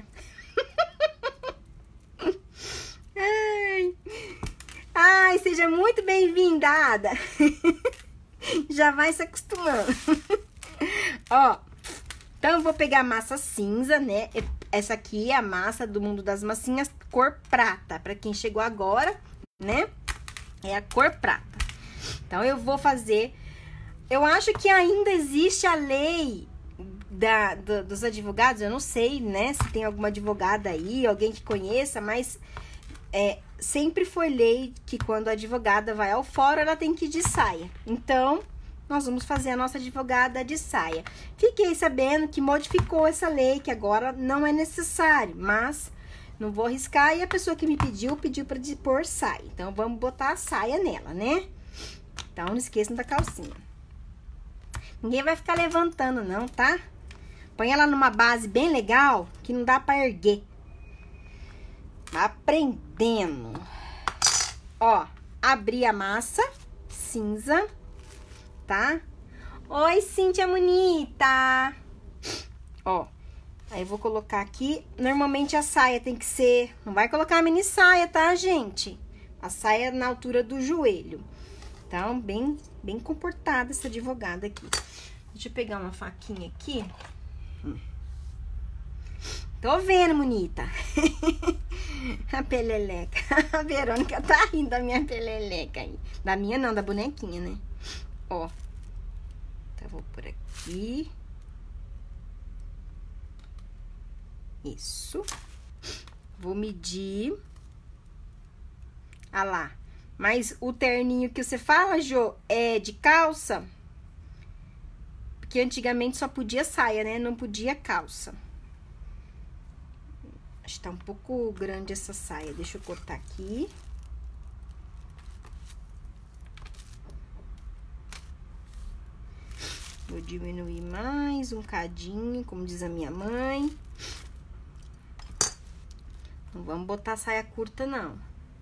Ai, seja muito bem-vinda, Ada. Já vai se acostumando. Ó, então eu vou pegar a massa cinza, né? Essa aqui é a massa do Mundo das Massinhas, cor prata. Pra quem chegou agora, né? É a cor prata. Então, eu vou fazer... Eu acho que ainda existe a lei dos advogados. Eu não sei, né? Se tem alguma advogada aí, alguém que conheça, mas... sempre foi lei que quando a advogada vai ao fórum, ela tem que ir de saia. Então, nós vamos fazer a nossa advogada de saia. Fiquei sabendo que modificou essa lei, que agora não é necessário, mas não vou arriscar. E a pessoa que me pediu para pôr saia. Então, vamos botar a saia nela, né? Então, não esqueçam da calcinha. Ninguém vai ficar levantando, não, tá? Põe ela numa base bem legal, que não dá para erguer. Aprendendo. Ó, abri a massa cinza, tá? Oi, Cíntia bonita. Ó, aí eu vou colocar aqui. Normalmente a saia tem que ser... Não vai colocar a mini saia, tá, gente? A saia na altura do joelho. Então, bem comportada essa advogada aqui. Deixa eu pegar uma faquinha aqui. Tô vendo, bonita. A peleleca. A Verônica tá rindo da minha peleleca aí. Da minha não, da bonequinha, né? Ó. Então, vou por aqui. Isso. Vou medir. Ah lá. Mas o terninho que você fala, Jô, é de calça? Porque antigamente só podia saia, né? Não podia calça. Acho que tá um pouco grande essa saia. Deixa eu cortar aqui. Vou diminuir mais um cadinho, como diz a minha mãe. Não vamos botar saia curta, não.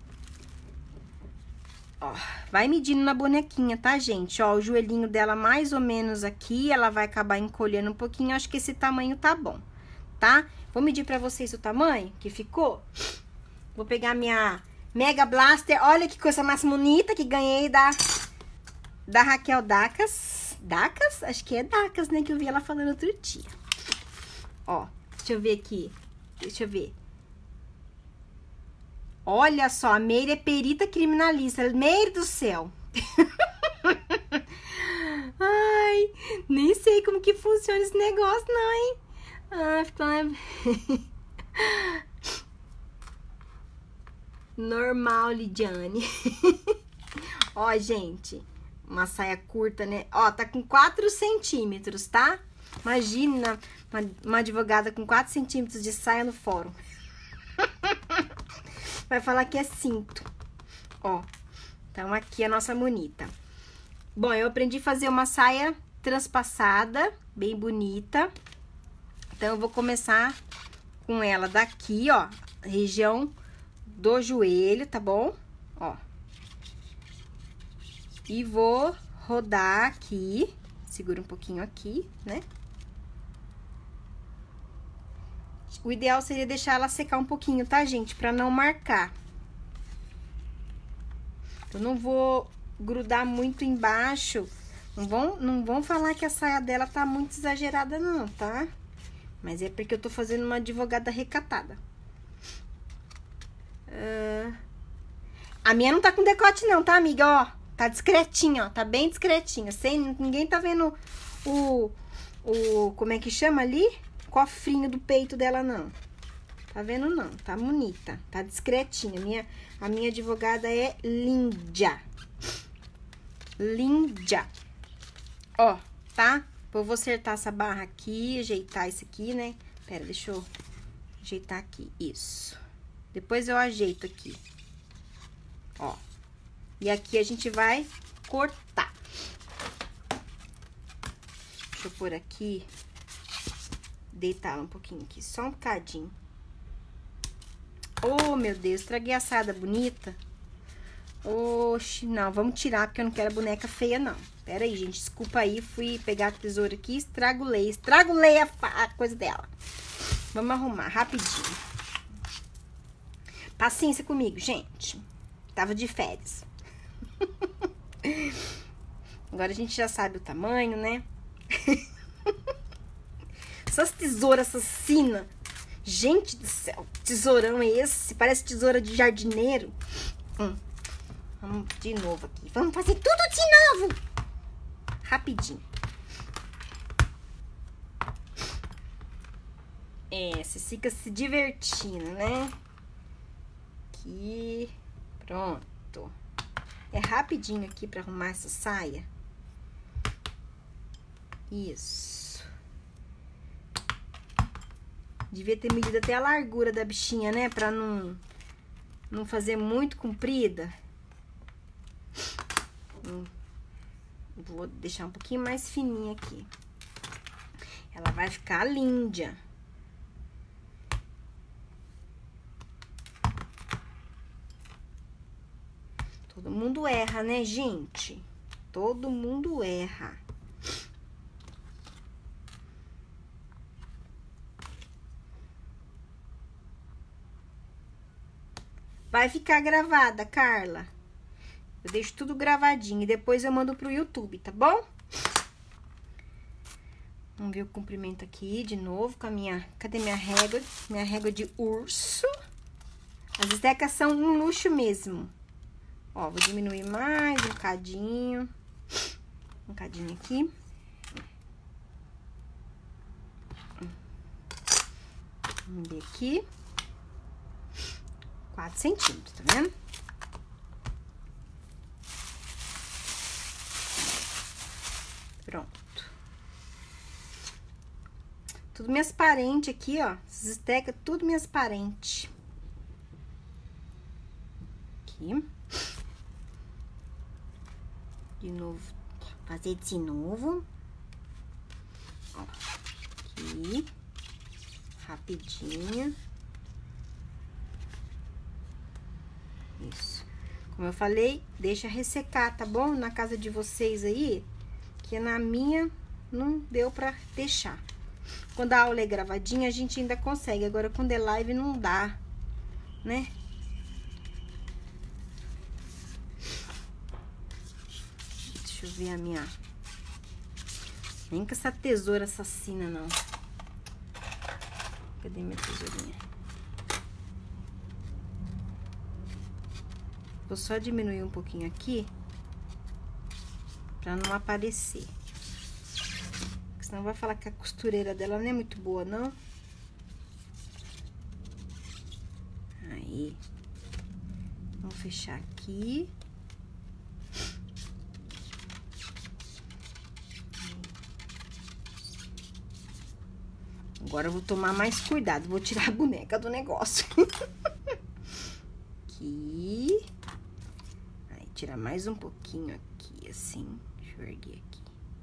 Ó, vai medindo na bonequinha, tá, gente? Ó, o joelhinho dela mais ou menos aqui, ela vai acabar encolhendo um pouquinho. Acho que esse tamanho tá bom, tá? Vou medir pra vocês o tamanho que ficou. Vou pegar minha Mega Blaster. Olha que coisa mais bonita que ganhei da Raquel Dacas. Dacas? Acho que é Dacas, né? Que eu vi ela falando outro dia. Ó, deixa eu ver aqui. Deixa eu ver. Olha só, a Meire é perita criminalista. Meire do céu. Ai, nem sei como que funciona esse negócio, não, hein? Ah, ficou... Normal, Lidiane. Ó, gente, uma saia curta, né? Ó, tá com 4 centímetros, tá? Imagina uma advogada com 4 centímetros de saia no fórum. Vai falar que é cinto. Ó, então aqui a nossa bonita. Bom, eu aprendi a fazer uma saia transpassada, bem bonita. Então, eu vou começar com ela daqui, ó, região do joelho, tá bom? Ó. E vou rodar aqui, segura um pouquinho aqui, né? O ideal seria deixar ela secar um pouquinho, tá, gente? Pra não marcar. Eu não vou grudar muito embaixo. Não vão falar que a saia dela tá muito exagerada, não, tá? Mas é porque eu tô fazendo uma advogada recatada. A minha não tá com decote não, tá, amiga? Ó, tá discretinha, ó. Tá bem discretinha. Ninguém tá vendo como é que chama ali? Cofrinho do peito dela, não. Tá vendo, não? Tá bonita. Tá discretinha. A minha advogada é linda. Linda. Ó, tá? Eu vou acertar essa barra aqui, ajeitar isso aqui, né? Pera, deixa eu ajeitar aqui. Isso. Depois eu ajeito aqui. Ó. E aqui a gente vai cortar. Deixa eu pôr aqui. Deitar ela um pouquinho aqui. Só um bocadinho. Oh, meu Deus. Estraguei a assada bonita. Oxi, não. Vamos tirar, porque eu não quero a boneca feia, não. Pera aí, gente. Desculpa aí. Fui pegar a tesoura aqui e estragulei. Estragulei a coisa dela. Vamos arrumar rapidinho. Paciência comigo, gente. Tava de férias. Agora a gente já sabe o tamanho, né? Essas tesouras assassinas. Gente do céu, tesourão é esse? Parece tesoura de jardineiro. Vamos de novo aqui. Vamos fazer tudo de novo. Rapidinho. Você fica se divertindo, né? Aqui. Pronto. É rapidinho aqui pra arrumar essa saia. Isso. Devia ter medido até a largura da bichinha, né? Pra não fazer muito comprida. Vou deixar um pouquinho mais fininha aqui. Ela vai ficar linda. Todo mundo erra, né, gente? Todo mundo erra. Vai ficar gravada, Carla. Eu deixo tudo gravadinho e depois eu mando pro YouTube, tá bom? Vamos ver o comprimento aqui de novo com a minha... Cadê minha régua? Minha régua de urso. As estecas são um luxo mesmo. Ó, vou diminuir mais um bocadinho. Um bocadinho aqui. Vamos ver aqui. 4 centímetros, tá vendo? Pronto. Tudo minhas parentes aqui, ó. Essas estecas, tudo minhas parentes. Aqui. De novo. Fazer de novo. Ó. Aqui. Rapidinho. Isso. Como eu falei, deixa ressecar, tá bom? Na casa de vocês aí, que na minha não deu pra deixar. Quando a aula é gravadinha, a gente ainda consegue. Agora, quando é live, não dá, né? Deixa eu ver a minha... Nem com essa tesoura assassina, não. Cadê minha tesourinha? Vou só diminuir um pouquinho aqui, pra não aparecer. Porque senão vai falar que a costureira dela não é muito boa, não. Aí. Vamos fechar aqui. Agora eu vou tomar mais cuidado, vou tirar a boneca do negócio. Aqui. Aí, tirar mais um pouquinho aqui, assim. Deixa eu erguer aqui.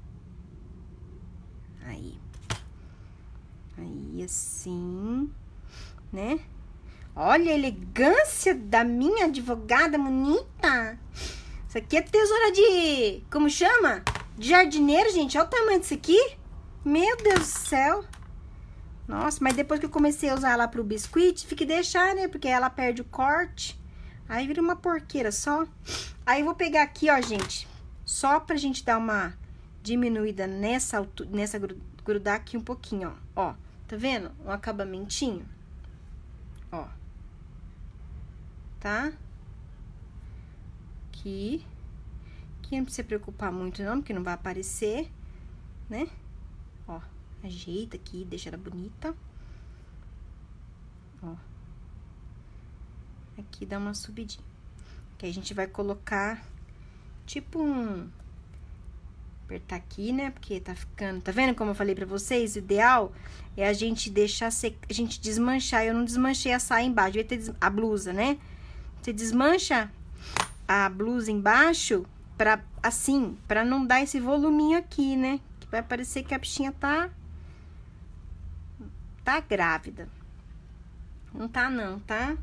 Aí. Aí, assim, né? Olha a elegância da minha advogada bonita. Isso aqui é tesoura de... Como chama? De jardineiro, gente. Olha o tamanho disso aqui. Meu Deus do céu. Nossa, mas depois que eu comecei a usar ela pro biscuit, fica que deixar, né? Porque ela perde o corte. Aí vira uma porqueira só. Aí eu vou pegar aqui, ó, gente. Só pra gente dar uma diminuída nessa altura, grudar aqui um pouquinho, ó. Ó, Tá vendo? Um acabamentinho. Ó. Tá? Aqui. Aqui não precisa preocupar muito não, porque não vai aparecer, né? Ó, ajeita aqui, deixa ela bonita. Ó. Aqui dá uma subidinha. Que a gente vai colocar, tipo apertar aqui, né? Porque tá ficando... Tá vendo como eu falei pra vocês? O ideal é a gente deixar a gente desmanchar. Eu não desmanchei a saia embaixo, devia ter a blusa, né? Você desmancha a blusa embaixo assim, pra não dar esse voluminho aqui, né? Que vai parecer que a bichinha tá grávida. Não tá não, tá?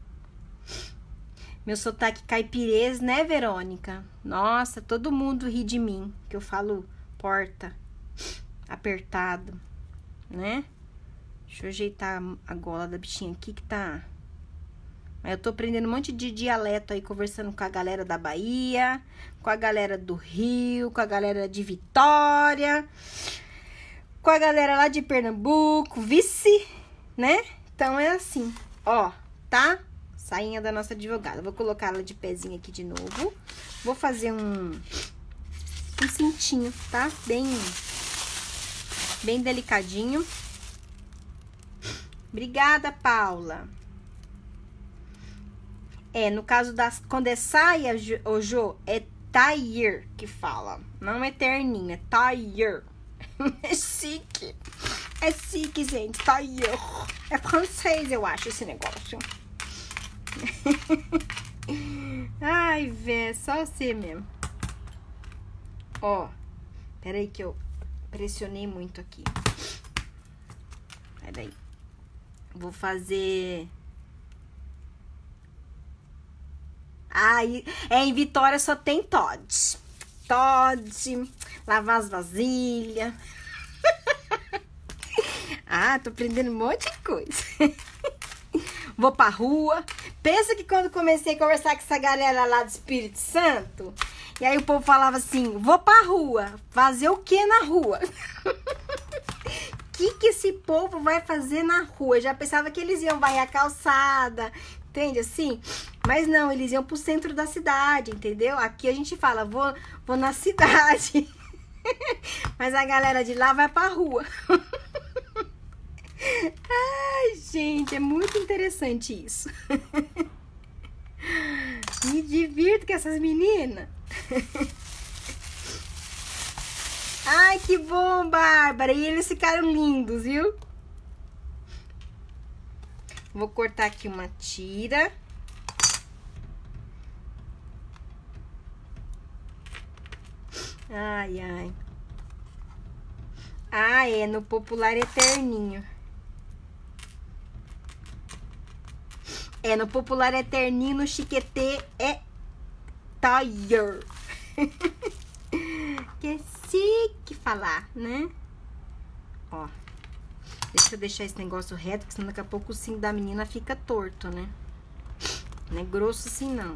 Meu sotaque caipirês, né, Verônica? Nossa, todo mundo ri de mim, que eu falo porta, apertado, né? Deixa eu ajeitar a gola da bichinha aqui que tá... Mas eu tô aprendendo um monte de dialeto aí, conversando com a galera da Bahia, com a galera do Rio, com a galera de Vitória, com a galera lá de Pernambuco, vice, né? Então é assim, ó, tá? Sainha da nossa advogada. Vou colocar ela de pezinho aqui de novo. Vou fazer um cintinho, tá? Bem delicadinho. Obrigada, Paula. No caso quando é saia, ô Jô, é tailleur que fala. Não é terninho, é tailleur. É chique. É chique, gente. Tailleur. É francês, eu acho, esse negócio. Ai, véi, só você mesmo. Ó, peraí que eu pressionei muito aqui. Peraí. Vou fazer... Ai, em Vitória só tem Todd. Todd, lavar as vasilhas. Tô aprendendo um monte de coisa. Vou pra rua. Pensa que quando comecei a conversar com essa galera lá do Espírito Santo, e aí o povo falava assim, vou pra rua. Fazer o que na rua? Que esse povo vai fazer na rua? Eu já pensava que eles iam varrer a calçada, entende assim? Mas não, eles iam pro centro da cidade, entendeu? Aqui a gente fala, vou na cidade. Mas a galera de lá vai pra rua. Ai, gente, é muito interessante isso. Me divirto com essas meninas. Ai, que bom, Bárbara. E eles ficaram lindos, viu? Vou cortar aqui uma tira. Ai, ai. No popular é terninho. No popular é terninho, no chiquetê é tailleur. Que é chique falar, né? Ó. Deixa eu deixar esse negócio reto, porque senão daqui a pouco o cinto da menina fica torto, né? Não é grosso assim, não.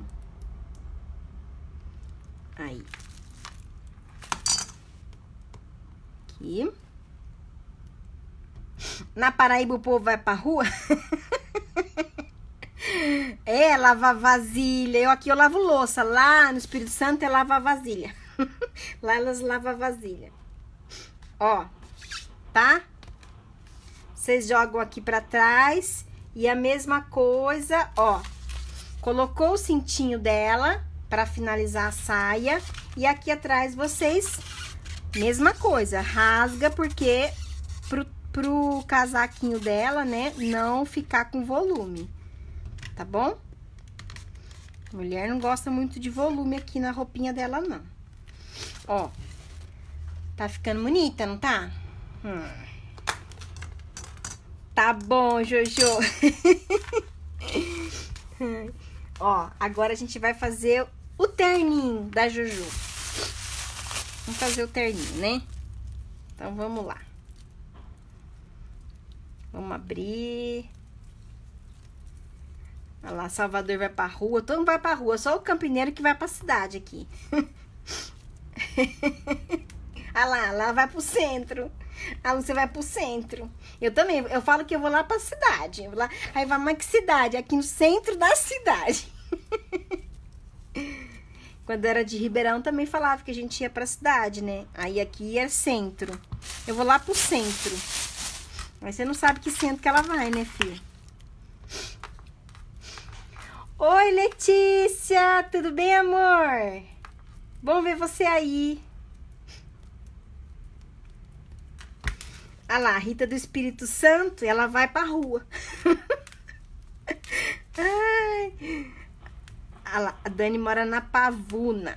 Aí. Aqui. Na Paraíba o povo vai pra rua? Lavar vasilha. Aqui eu lavo louça. Lá no Espírito Santo é lavar vasilha. Lá elas lavam vasilha. Ó. Tá? Vocês jogam aqui pra trás. E a mesma coisa, ó. Colocou o cintinho dela pra finalizar a saia. E aqui atrás vocês... Mesma coisa. Rasga porque... Pro casaquinho dela, né? Não ficar com volume. Tá bom? Mulher não gosta muito de volume aqui na roupinha dela, não. Ó. Tá ficando bonita, não tá? Tá bom, Jojo. Ó, agora a gente vai fazer o terninho da Jojo. Vamos fazer o terninho, né? Então, vamos lá. Vamos abrir. Olha lá, Salvador vai pra rua. Todo mundo vai pra rua. Só o campineiro que vai pra cidade aqui. Olha lá, lá vai pro centro. Ah, você vai pro centro. Eu também, eu falo que eu vou lá pra cidade. Eu vou lá, aí vai, mas que cidade? Aqui no centro da cidade. Quando era de Ribeirão também falava que a gente ia pra cidade, né? Aí aqui é centro. Eu vou lá pro centro. Mas você não sabe que centro que ela vai, né, filha? Oi, Letícia! Tudo bem, amor? Bom ver você aí. Ah lá, a Rita do Espírito Santo, ela vai pra rua. Ai. Ah lá, a Dani mora na Pavuna.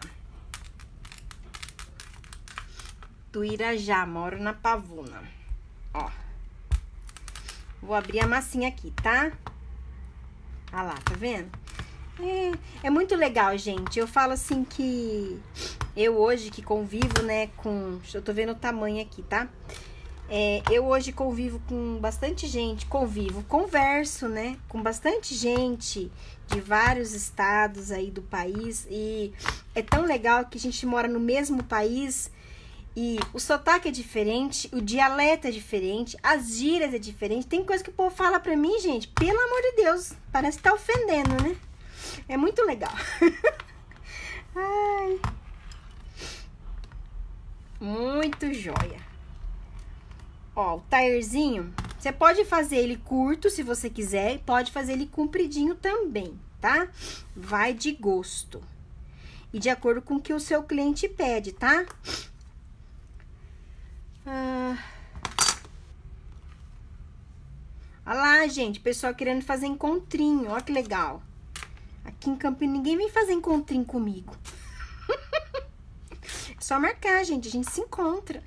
Do Irajá, moro na Pavuna. Ó. Vou abrir a massinha aqui, tá? Ah lá, tá vendo? É muito legal, gente. Eu falo assim que eu hoje que convivo, né, com... Eu tô vendo o tamanho aqui, tá? Eu hoje convivo com bastante gente, converso, né, com bastante gente de vários estados aí do país, e é tão legal que a gente mora no mesmo país e o sotaque é diferente, o dialeto é diferente, as gírias é diferente, tem coisa que o povo fala pra mim, gente, pelo amor de Deus, parece que tá ofendendo, né? É muito legal. Ai. Muito joia. Ó, o taierzinho, você pode fazer ele curto se você quiser, e pode fazer ele compridinho também, tá? Vai de gosto. E de acordo com o que o seu cliente pede, tá? Olha lá, gente, pessoal querendo fazer encontrinho, ó que legal. Aqui em Campinas ninguém vem fazer encontrinho comigo. É só marcar, gente, a gente se encontra.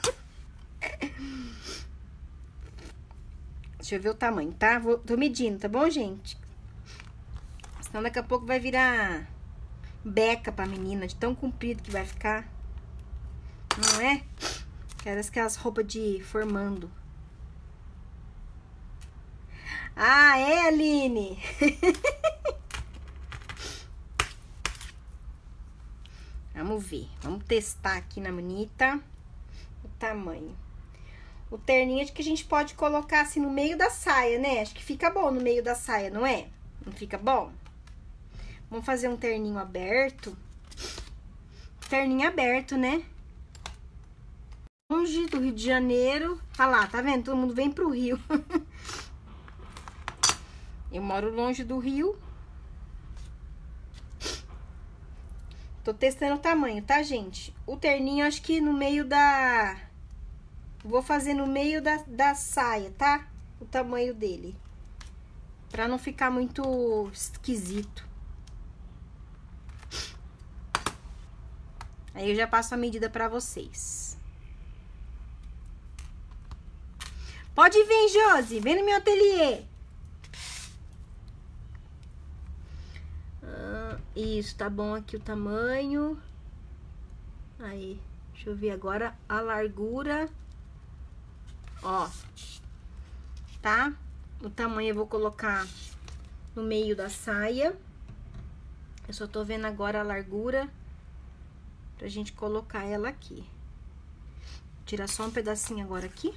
Deixa eu ver o tamanho, tá? Tô medindo, tá bom, gente? Senão daqui a pouco vai virar beca pra menina, de tão comprido que vai ficar. Não é? Aquelas roupas de formando. Ah, é, Aline? Vamos ver. Vamos testar aqui na manita o tamanho. O terninho acho que a gente pode colocar assim no meio da saia, né? Acho que fica bom no meio da saia, não é? Não fica bom? Vamos fazer um terninho aberto. Terninho aberto, né? Longe do Rio de Janeiro. Olha lá, tá vendo? Todo mundo vem pro Rio. Eu moro longe do Rio. Tô testando o tamanho, tá, gente? O terninho acho que no meio da... Vou fazer no meio da saia, tá? O tamanho dele. Pra não ficar muito esquisito. Aí eu já passo a medida pra vocês. Pode vir, Josi. Vem no meu ateliê. Isso, tá bom aqui o tamanho. Aí, deixa eu ver agora a largura. Ó, tá? O tamanho eu vou colocar no meio da saia. Eu só tô vendo agora a largura pra gente colocar ela aqui. Vou tirar só um pedacinho agora aqui.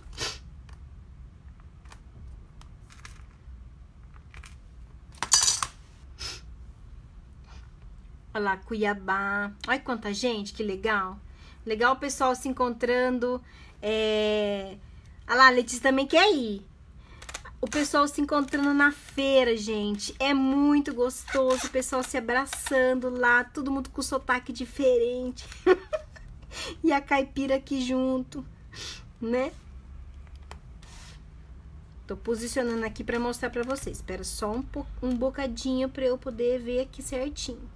Olha lá, Cuiabá. Olha quanta gente, que legal. Legal o pessoal se encontrando. Olha lá, a Letícia também quer ir. O pessoal se encontrando na feira, gente. É muito gostoso. O pessoal se abraçando lá. Todo mundo com sotaque diferente. E a caipira aqui junto, né? Tô posicionando aqui pra mostrar pra vocês. Espera só um bocadinho pra eu poder ver aqui certinho.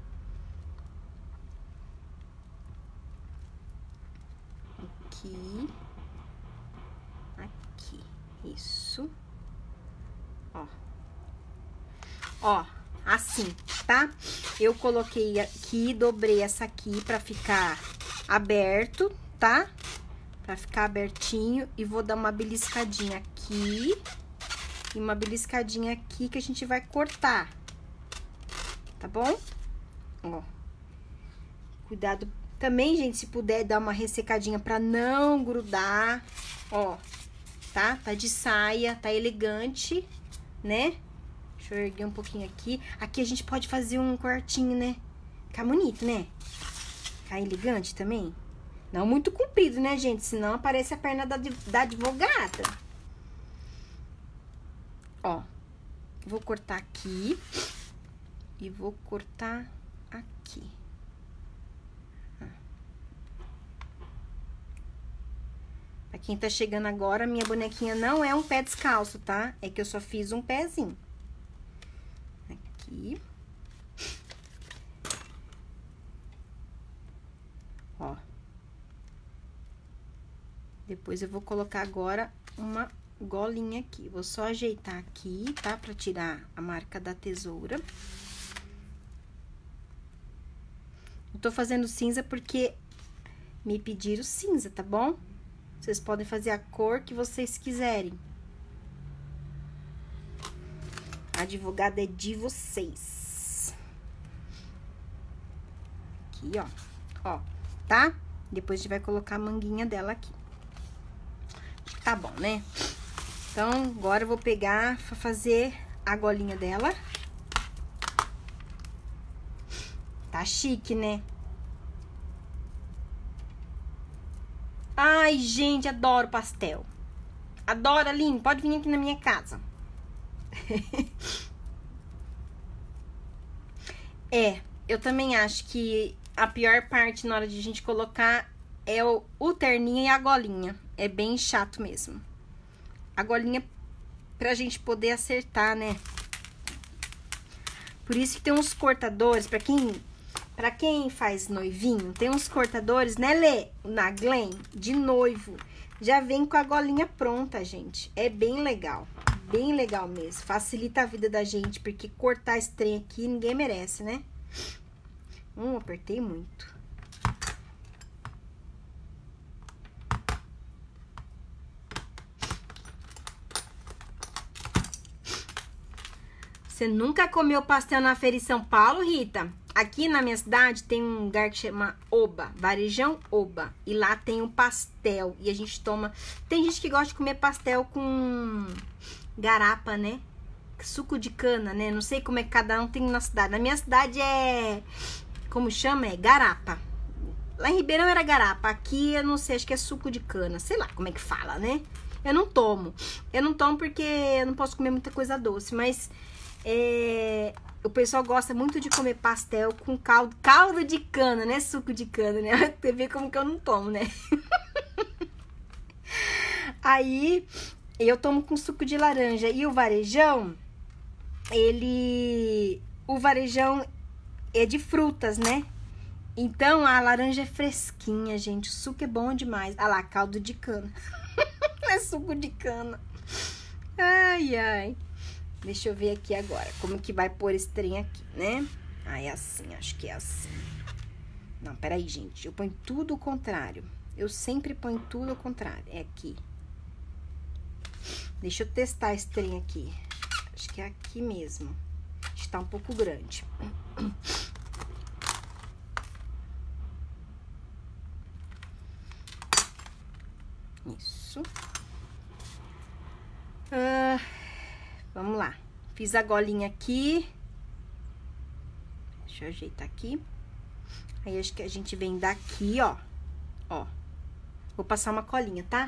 Aqui. Aqui. Isso. Ó. Ó, assim, tá? Eu coloquei aqui, dobrei essa aqui pra ficar aberto, tá? Pra ficar abertinho. E vou dar uma beliscadinha aqui. E uma beliscadinha aqui que a gente vai cortar. Tá bom? Ó. Cuidado Também, gente, se puder dar uma ressecadinha pra não grudar, ó, tá? Tá de saia, tá elegante, né? Deixa eu erguer um pouquinho aqui. Aqui a gente pode fazer um cortinho, né? Fica bonito, né? Fica elegante também. Não muito comprido, né, gente? Senão aparece a perna da advogada. Ó, vou cortar aqui e vou cortar aqui. Pra quem tá chegando agora, minha bonequinha não é um pé descalço, tá? É que eu só fiz um pezinho. Aqui. Ó. Depois eu vou colocar agora uma golinha aqui. Vou só ajeitar aqui, tá? Pra tirar a marca da tesoura. Eu tô fazendo cinza porque me pediram cinza, tá bom? Vocês podem fazer a cor que vocês quiserem. A advogada é de vocês. Aqui, ó. Ó, tá? Depois a gente vai colocar a manguinha dela aqui. Tá bom, né? Então, agora eu vou pegar pra fazer a golinha dela. Tá chique, né? Ai, gente, adoro pastel. Adoro, Aline. Pode vir aqui na minha casa. Eu também acho que a pior parte na hora de a gente colocar é o terninho e a golinha. É bem chato mesmo. A golinha pra gente poder acertar, né? Por isso que tem uns cortadores, pra quem faz noivinho, tem uns cortadores, né, Lê? Na Glen, de noivo. Já vem com a golinha pronta, gente. É bem legal mesmo. Facilita a vida da gente, porque cortar esse trem aqui ninguém merece, né? Apertei muito. Você nunca comeu pastel na feira em São Paulo, Rita? Aqui na minha cidade tem um lugar que chama Oba, Varejão Oba. E lá tem um pastel. E a gente toma... Tem gente que gosta de comer pastel com garapa, né? Suco de cana, né? Não sei como é que cada um tem na cidade. Na minha cidade é... Como chama? É garapa. Lá em Ribeirão era garapa. Aqui eu não sei, acho que é suco de cana. Sei lá como é que fala, né? Eu não tomo. Eu não tomo porque eu não posso comer muita coisa doce. Mas o pessoal gosta muito de comer pastel com caldo de cana, né? Suco de cana, né? Você vê como que eu não tomo, né? Aí eu tomo com suco de laranja. E o varejão, o varejão é de frutas, né? Então, a laranja é fresquinha, gente. O suco é bom demais. Ah lá, caldo de cana. É suco de cana. Ai, ai. Deixa eu ver aqui agora como que vai pôr esse trem aqui, né? Ah, é assim, acho que é assim. Não, peraí, gente. Eu ponho tudo ao contrário. Eu sempre ponho tudo ao contrário. É aqui. Deixa eu testar esse trem aqui. Acho que é aqui mesmo. Acho que tá um pouco grande. Isso. Vamos lá. Fiz a golinha aqui. Deixa eu ajeitar aqui. Aí, acho que a gente vem daqui, ó. Ó. Vou passar uma colinha, tá?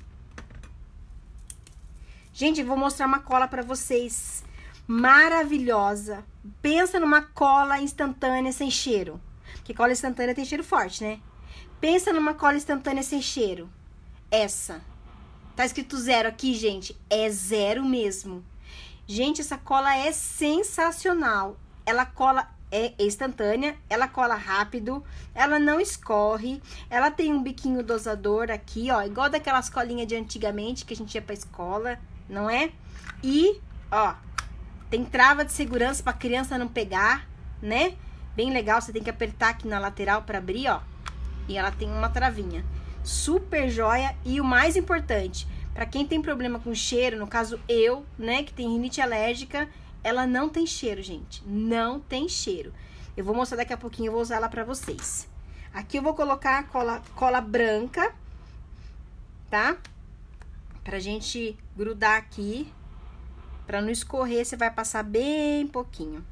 Gente, eu vou mostrar uma cola pra vocês. Maravilhosa. Pensa numa cola instantânea sem cheiro. Porque cola instantânea tem cheiro forte, né? Pensa numa cola instantânea sem cheiro. Essa. Tá escrito 0 aqui, gente. É 0 mesmo. Gente, essa cola é sensacional. Ela cola, é instantânea, ela cola rápido, ela não escorre, ela tem um biquinho dosador aqui, ó, igual daquelas colinhas de antigamente que a gente ia pra escola, não é? E, ó, tem trava de segurança pra criança não pegar, né? Bem legal, você tem que apertar aqui na lateral pra abrir, ó. E ela tem uma travinha. Super joia. E o mais importante, pra quem tem problema com cheiro, no caso eu, né, que tem rinite alérgica, ela não tem cheiro, gente. Não tem cheiro. Eu vou mostrar daqui a pouquinho, eu vou usar ela pra vocês. Aqui eu vou colocar cola branca, tá? Pra gente grudar aqui. Pra não escorrer, você vai passar bem pouquinho.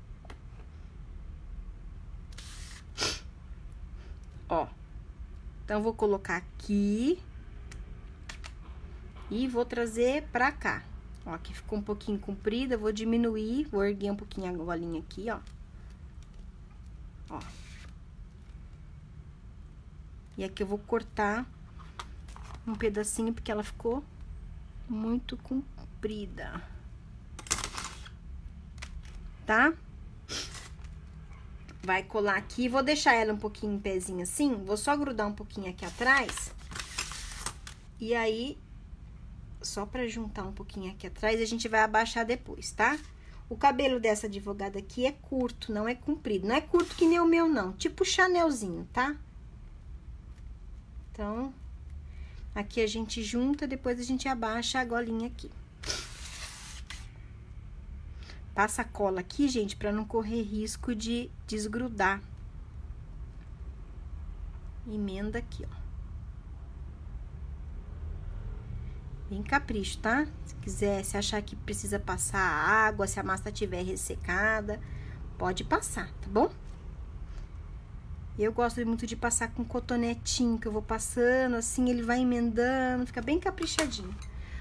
Ó. Então, eu vou colocar aqui. E vou trazer pra cá. Ó, aqui ficou um pouquinho comprida, eu vou diminuir, vou erguer um pouquinho a golinha aqui, ó. Ó. E aqui eu vou cortar um pedacinho, porque ela ficou muito comprida. Tá? Vai colar aqui, vou deixar ela um pouquinho em pezinho assim, vou só grudar um pouquinho aqui atrás. E aí, só pra juntar um pouquinho aqui atrás, a gente vai abaixar depois, tá? O cabelo dessa advogada aqui é curto, não é comprido. Não é curto que nem o meu, não. Tipo Chanelzinho, tá? Então, aqui a gente junta, depois a gente abaixa a golinha aqui. Passa a cola aqui, gente, pra não correr risco de desgrudar. Emenda aqui, ó. Bem capricho, tá? Se quiser, se achar que precisa passar água, se a massa estiver ressecada, pode passar, tá bom? Eu gosto muito de passar com cotonetinho, que eu vou passando, assim, ele vai emendando, fica bem caprichadinho.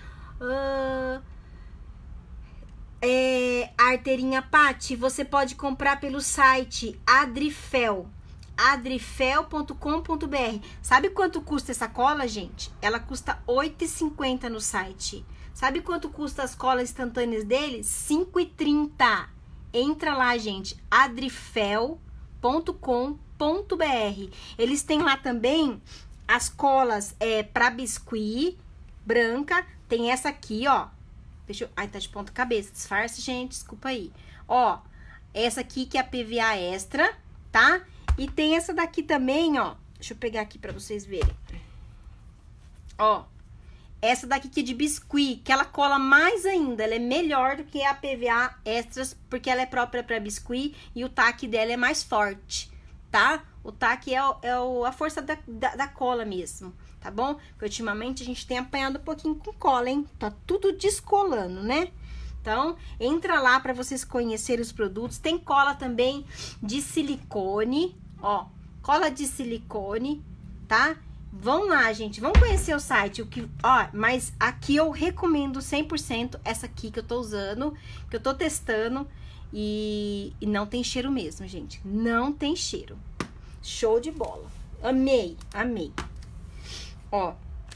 Arteirinha Pati, você pode comprar pelo site Adrifel. adrifel.com.br. Sabe quanto custa essa cola, gente? Ela custa R$ 8,50 no site. Sabe quanto custa as colas instantâneas deles? R$ 5,30. Entra lá, gente, adrifel.com.br. Eles têm lá também as colas para biscuit branca. Tem essa aqui, ó. Deixa eu... Ai, tá de ponta cabeça. Disfarce, gente. Desculpa aí. Ó, essa aqui que é a PVA extra, tá? E tem essa daqui também, ó. Deixa eu pegar aqui pra vocês verem. Ó. Essa daqui que é de biscuit, que ela cola mais ainda. Ela é melhor do que a PVA extras, porque ela é própria pra biscuit e o taque dela é mais forte, tá? O taque é a força da cola mesmo, tá bom? Porque ultimamente a gente tem apanhado um pouquinho com cola, hein? Tá tudo descolando, né? Então, entra lá pra vocês conhecerem os produtos. Tem cola também de silicone, ó. Cola de silicone, tá? Vão lá, gente. Vão conhecer o site. Mas aqui eu recomendo 100% essa aqui que eu tô usando, que eu tô testando. E não tem cheiro mesmo, gente. Não tem cheiro. Show de bola. Amei, amei. Ó.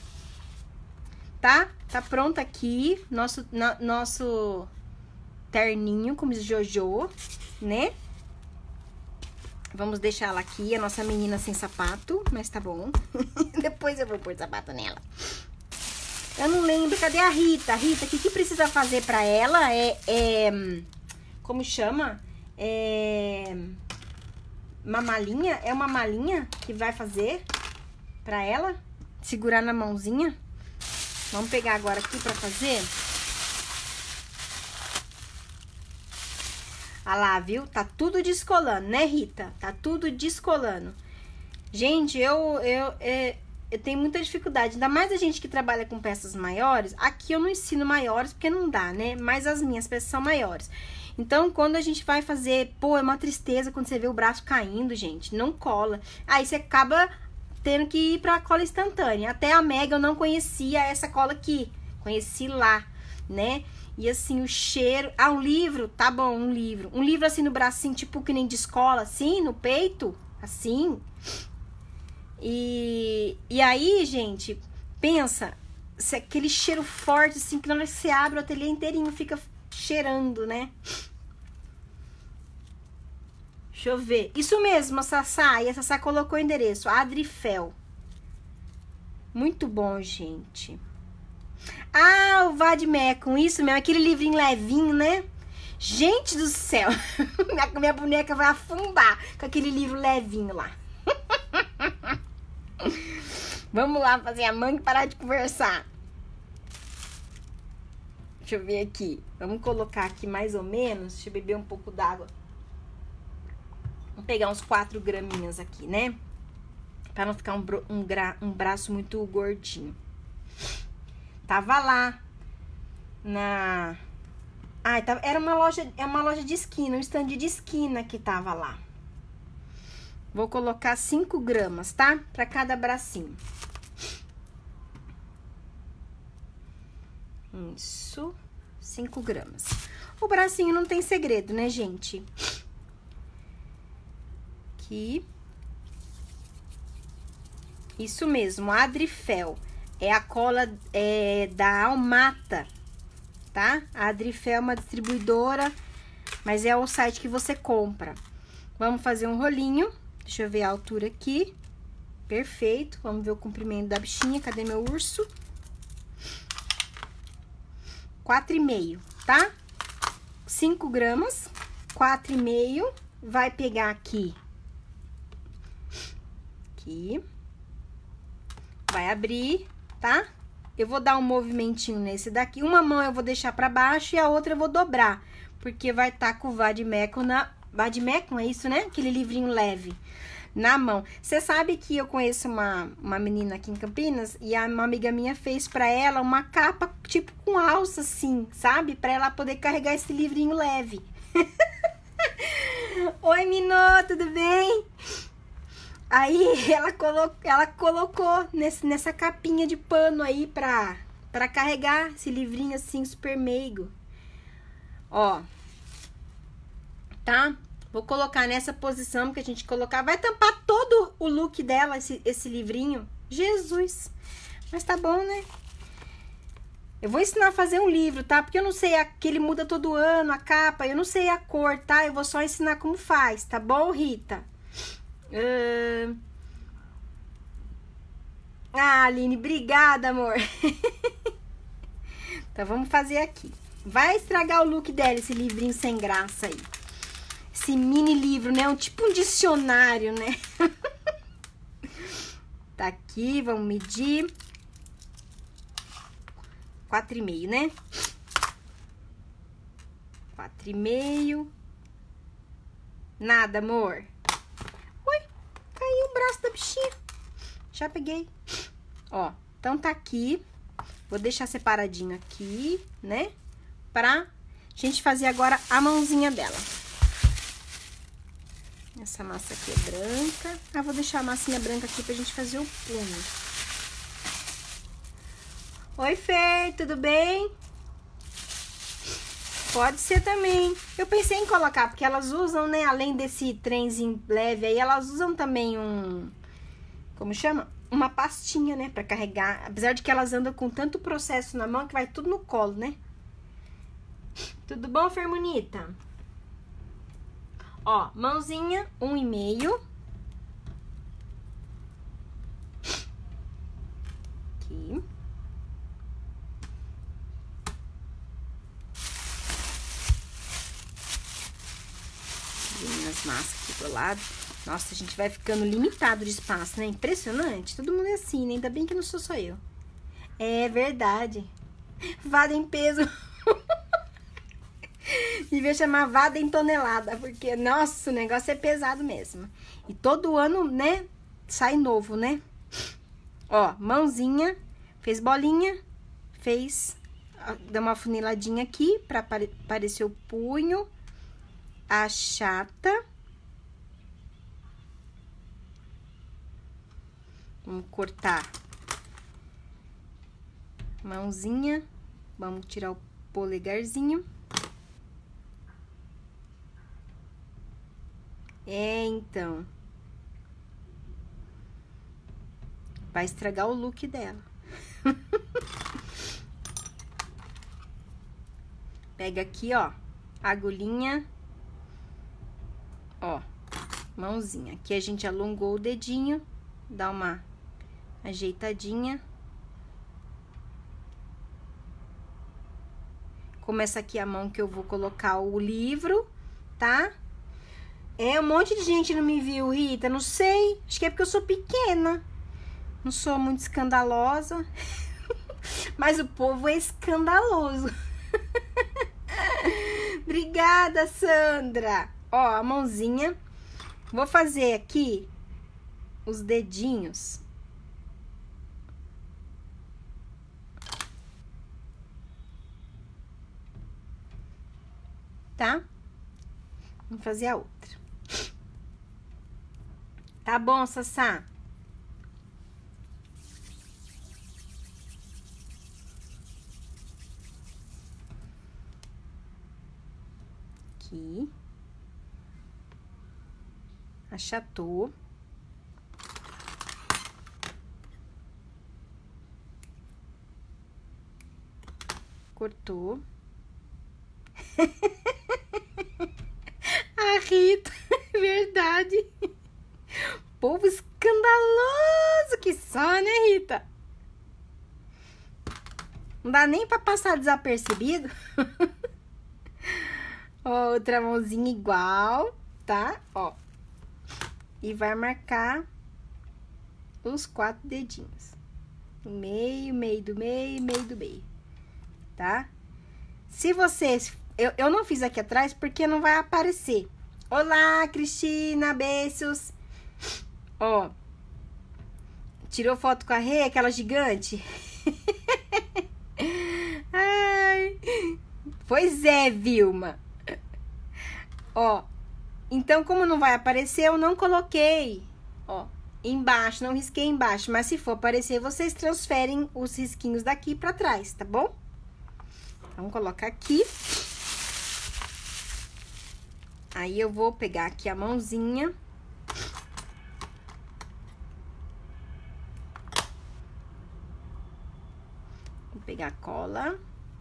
Tá? Tá pronto aqui nosso terninho, como diz Jojo, né? Vamos deixar ela aqui, a nossa menina sem sapato, mas tá bom. Depois eu vou pôr sapato nela. Eu não lembro, cadê a Rita? Rita, o que precisa fazer pra ela? Como chama? Uma malinha? É uma malinha que vai fazer pra ela? Segurar na mãozinha? Vamos pegar agora aqui pra fazer. Ah lá, viu? Tá tudo descolando, né, Rita? Tá tudo descolando. Gente, eu tenho muita dificuldade. Ainda mais a gente que trabalha com peças maiores. Aqui eu não ensino maiores porque não dá, né? Mas as minhas peças são maiores. Então, quando a gente vai fazer... Pô, é uma tristeza quando você vê o braço caindo, gente. Não cola. Aí você acaba tendo que ir pra cola instantânea. Até a Mega eu não conhecia essa cola aqui. Conheci lá, né? E assim, o cheiro... Ah, um livro? Tá bom, um livro. Um livro assim no bracinho, tipo que nem de escola, assim, no peito. Assim. E aí, gente, pensa... Aquele cheiro forte, assim, que na hora que você abre o ateliê inteirinho fica cheirando, né? Deixa eu ver. Isso mesmo, a Sassá. E a Sassá colocou o endereço. Adrifel. Muito bom, gente. Ah, o Vadmecum. Isso mesmo. Aquele livrinho levinho, né? Gente do céu. Minha boneca vai afundar com aquele livro levinho lá. Vamos lá fazer a mãe parar de conversar. Deixa eu ver aqui. Vamos colocar aqui mais ou menos. Deixa eu beber um pouco d'água. Vamos pegar uns 4 graminhas aqui, né? Pra não ficar um braço muito gordinho. Tava lá na... Ah, era uma loja de esquina, um stand de esquina que tava lá. Vou colocar 5 gramas, tá? Pra cada bracinho. Isso, 5 gramas. O bracinho não tem segredo, né, gente? Aqui. Isso mesmo, Adrifel. É a cola da Almata, tá? A Adrifel é uma distribuidora, mas é o site que você compra. Vamos fazer um rolinho. Deixa eu ver a altura aqui. Perfeito. Vamos ver o comprimento da bichinha. Cadê meu urso? 4,5, tá? 5 gramas, 4,5. Vai pegar aqui. Aqui. Vai abrir, tá? Eu vou dar um movimentinho nesse daqui. Uma mão eu vou deixar pra baixo e a outra eu vou dobrar. Porque vai estar com o Vademecum Vademecum, é isso, né? Aquele livrinho leve na mão. Você sabe que eu conheço uma menina aqui em Campinas e uma amiga minha fez pra ela uma capa, tipo, com alça, assim, sabe? Pra ela poder carregar esse livrinho leve. Oi, Minô, tudo bem? Aí, ela colocou nessa capinha de pano aí pra carregar esse livrinho, assim, super meigo. Ó. Tá? Vou colocar nessa posição que a gente colocar. Vai tampar todo o look dela, esse livrinho. Jesus! Mas tá bom, né? Eu vou ensinar a fazer um livro, tá? Porque eu não sei, que ele muda todo ano, a capa. Eu não sei a cor, tá? Eu vou só ensinar como faz, tá bom, Rita? Ah, Aline, obrigada, amor. Então, vamos fazer aqui. Vai estragar o look dela, esse livrinho sem graça aí. Esse mini livro, né? Tipo um dicionário, né? Tá aqui, vamos medir. 4,5, né? 4,5. Nada, amor. Ui, caiu o braço da bichinha. Já peguei. Ó, então tá aqui. Vou deixar separadinho aqui, né? Pra gente fazer agora a mãozinha dela. Essa massa aqui é branca. Ah, vou deixar a massinha branca aqui pra gente fazer o punho. Oi, Fer, tudo bem? Pode ser também. Eu pensei em colocar, porque elas usam, né? Além desse trenzinho leve aí, elas usam também um... Como chama? Uma pastinha, né? Pra carregar. Apesar de que elas andam com tanto processo na mão que vai tudo no colo, né? Tudo bom, Fermonita? Ó, mãozinha, 1,5. Aqui. As massas aqui do lado. Nossa, a gente vai ficando limitado de espaço, né? Impressionante. Todo mundo é assim, né? Ainda bem que não sou só eu. É verdade. Vada em peso. Devia chamar vada em tonelada, porque, nossa, o negócio é pesado mesmo. E todo ano, né, sai novo, né? Ó, mãozinha, fez bolinha, dá uma funiladinha aqui pra aparecer o punho, achata. Vamos cortar. Mãozinha, vamos tirar o polegarzinho. Então. Vai estragar o look dela. Pega aqui, ó, agulhinha. Ó, mãozinha. Aqui a gente alongou o dedinho, dá uma ajeitadinha. Começa aqui a mão que eu vou colocar o livro, tá? É, um monte de gente não me viu, Rita, não sei. Acho que é porque eu sou pequena. Não sou muito escandalosa. Mas o povo é escandaloso. Obrigada, Sandra. Ó, a mãozinha. Vou fazer aqui os dedinhos. Tá? Vamos fazer a outra. Tá bom, Sassá? Aqui. Achatou. Cortou. A Rita, verdade. Povo escandaloso que só, né, Rita? Não dá nem pra passar desapercebido. Ó, outra mãozinha igual, tá? Ó. E vai marcar os 4 dedinhos. No meio, meio do meio, meio do meio. Tá? Se vocês... Eu não fiz aqui atrás porque não vai aparecer. Olá, Cristina, beijos. Ó. Tirou foto com a Rê, aquela gigante? Ai. Pois é, Vilma. Ó. Então, como não vai aparecer, eu não coloquei, ó, embaixo, não risquei embaixo. Mas se for aparecer, vocês transferem os risquinhos daqui pra trás, tá bom? Vamos colocar aqui. Aí, eu vou pegar aqui a mãozinha. Vou pegar a cola.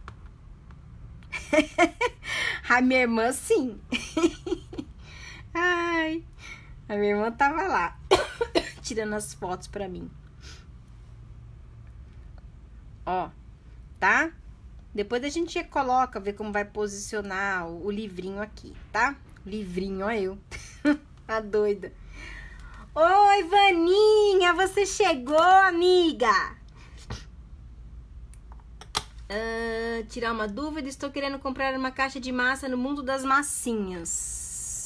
A minha irmã, sim. Ai, a minha irmã tava lá, tirando as fotos pra mim. Ó, tá? Depois a gente coloca, ver como vai posicionar o livrinho aqui, tá? O livrinho, ó eu. A doida. Oi, Vaninha, você chegou, amiga? Tirar uma dúvida, estou querendo comprar uma caixa de massa no mundo das massinhas.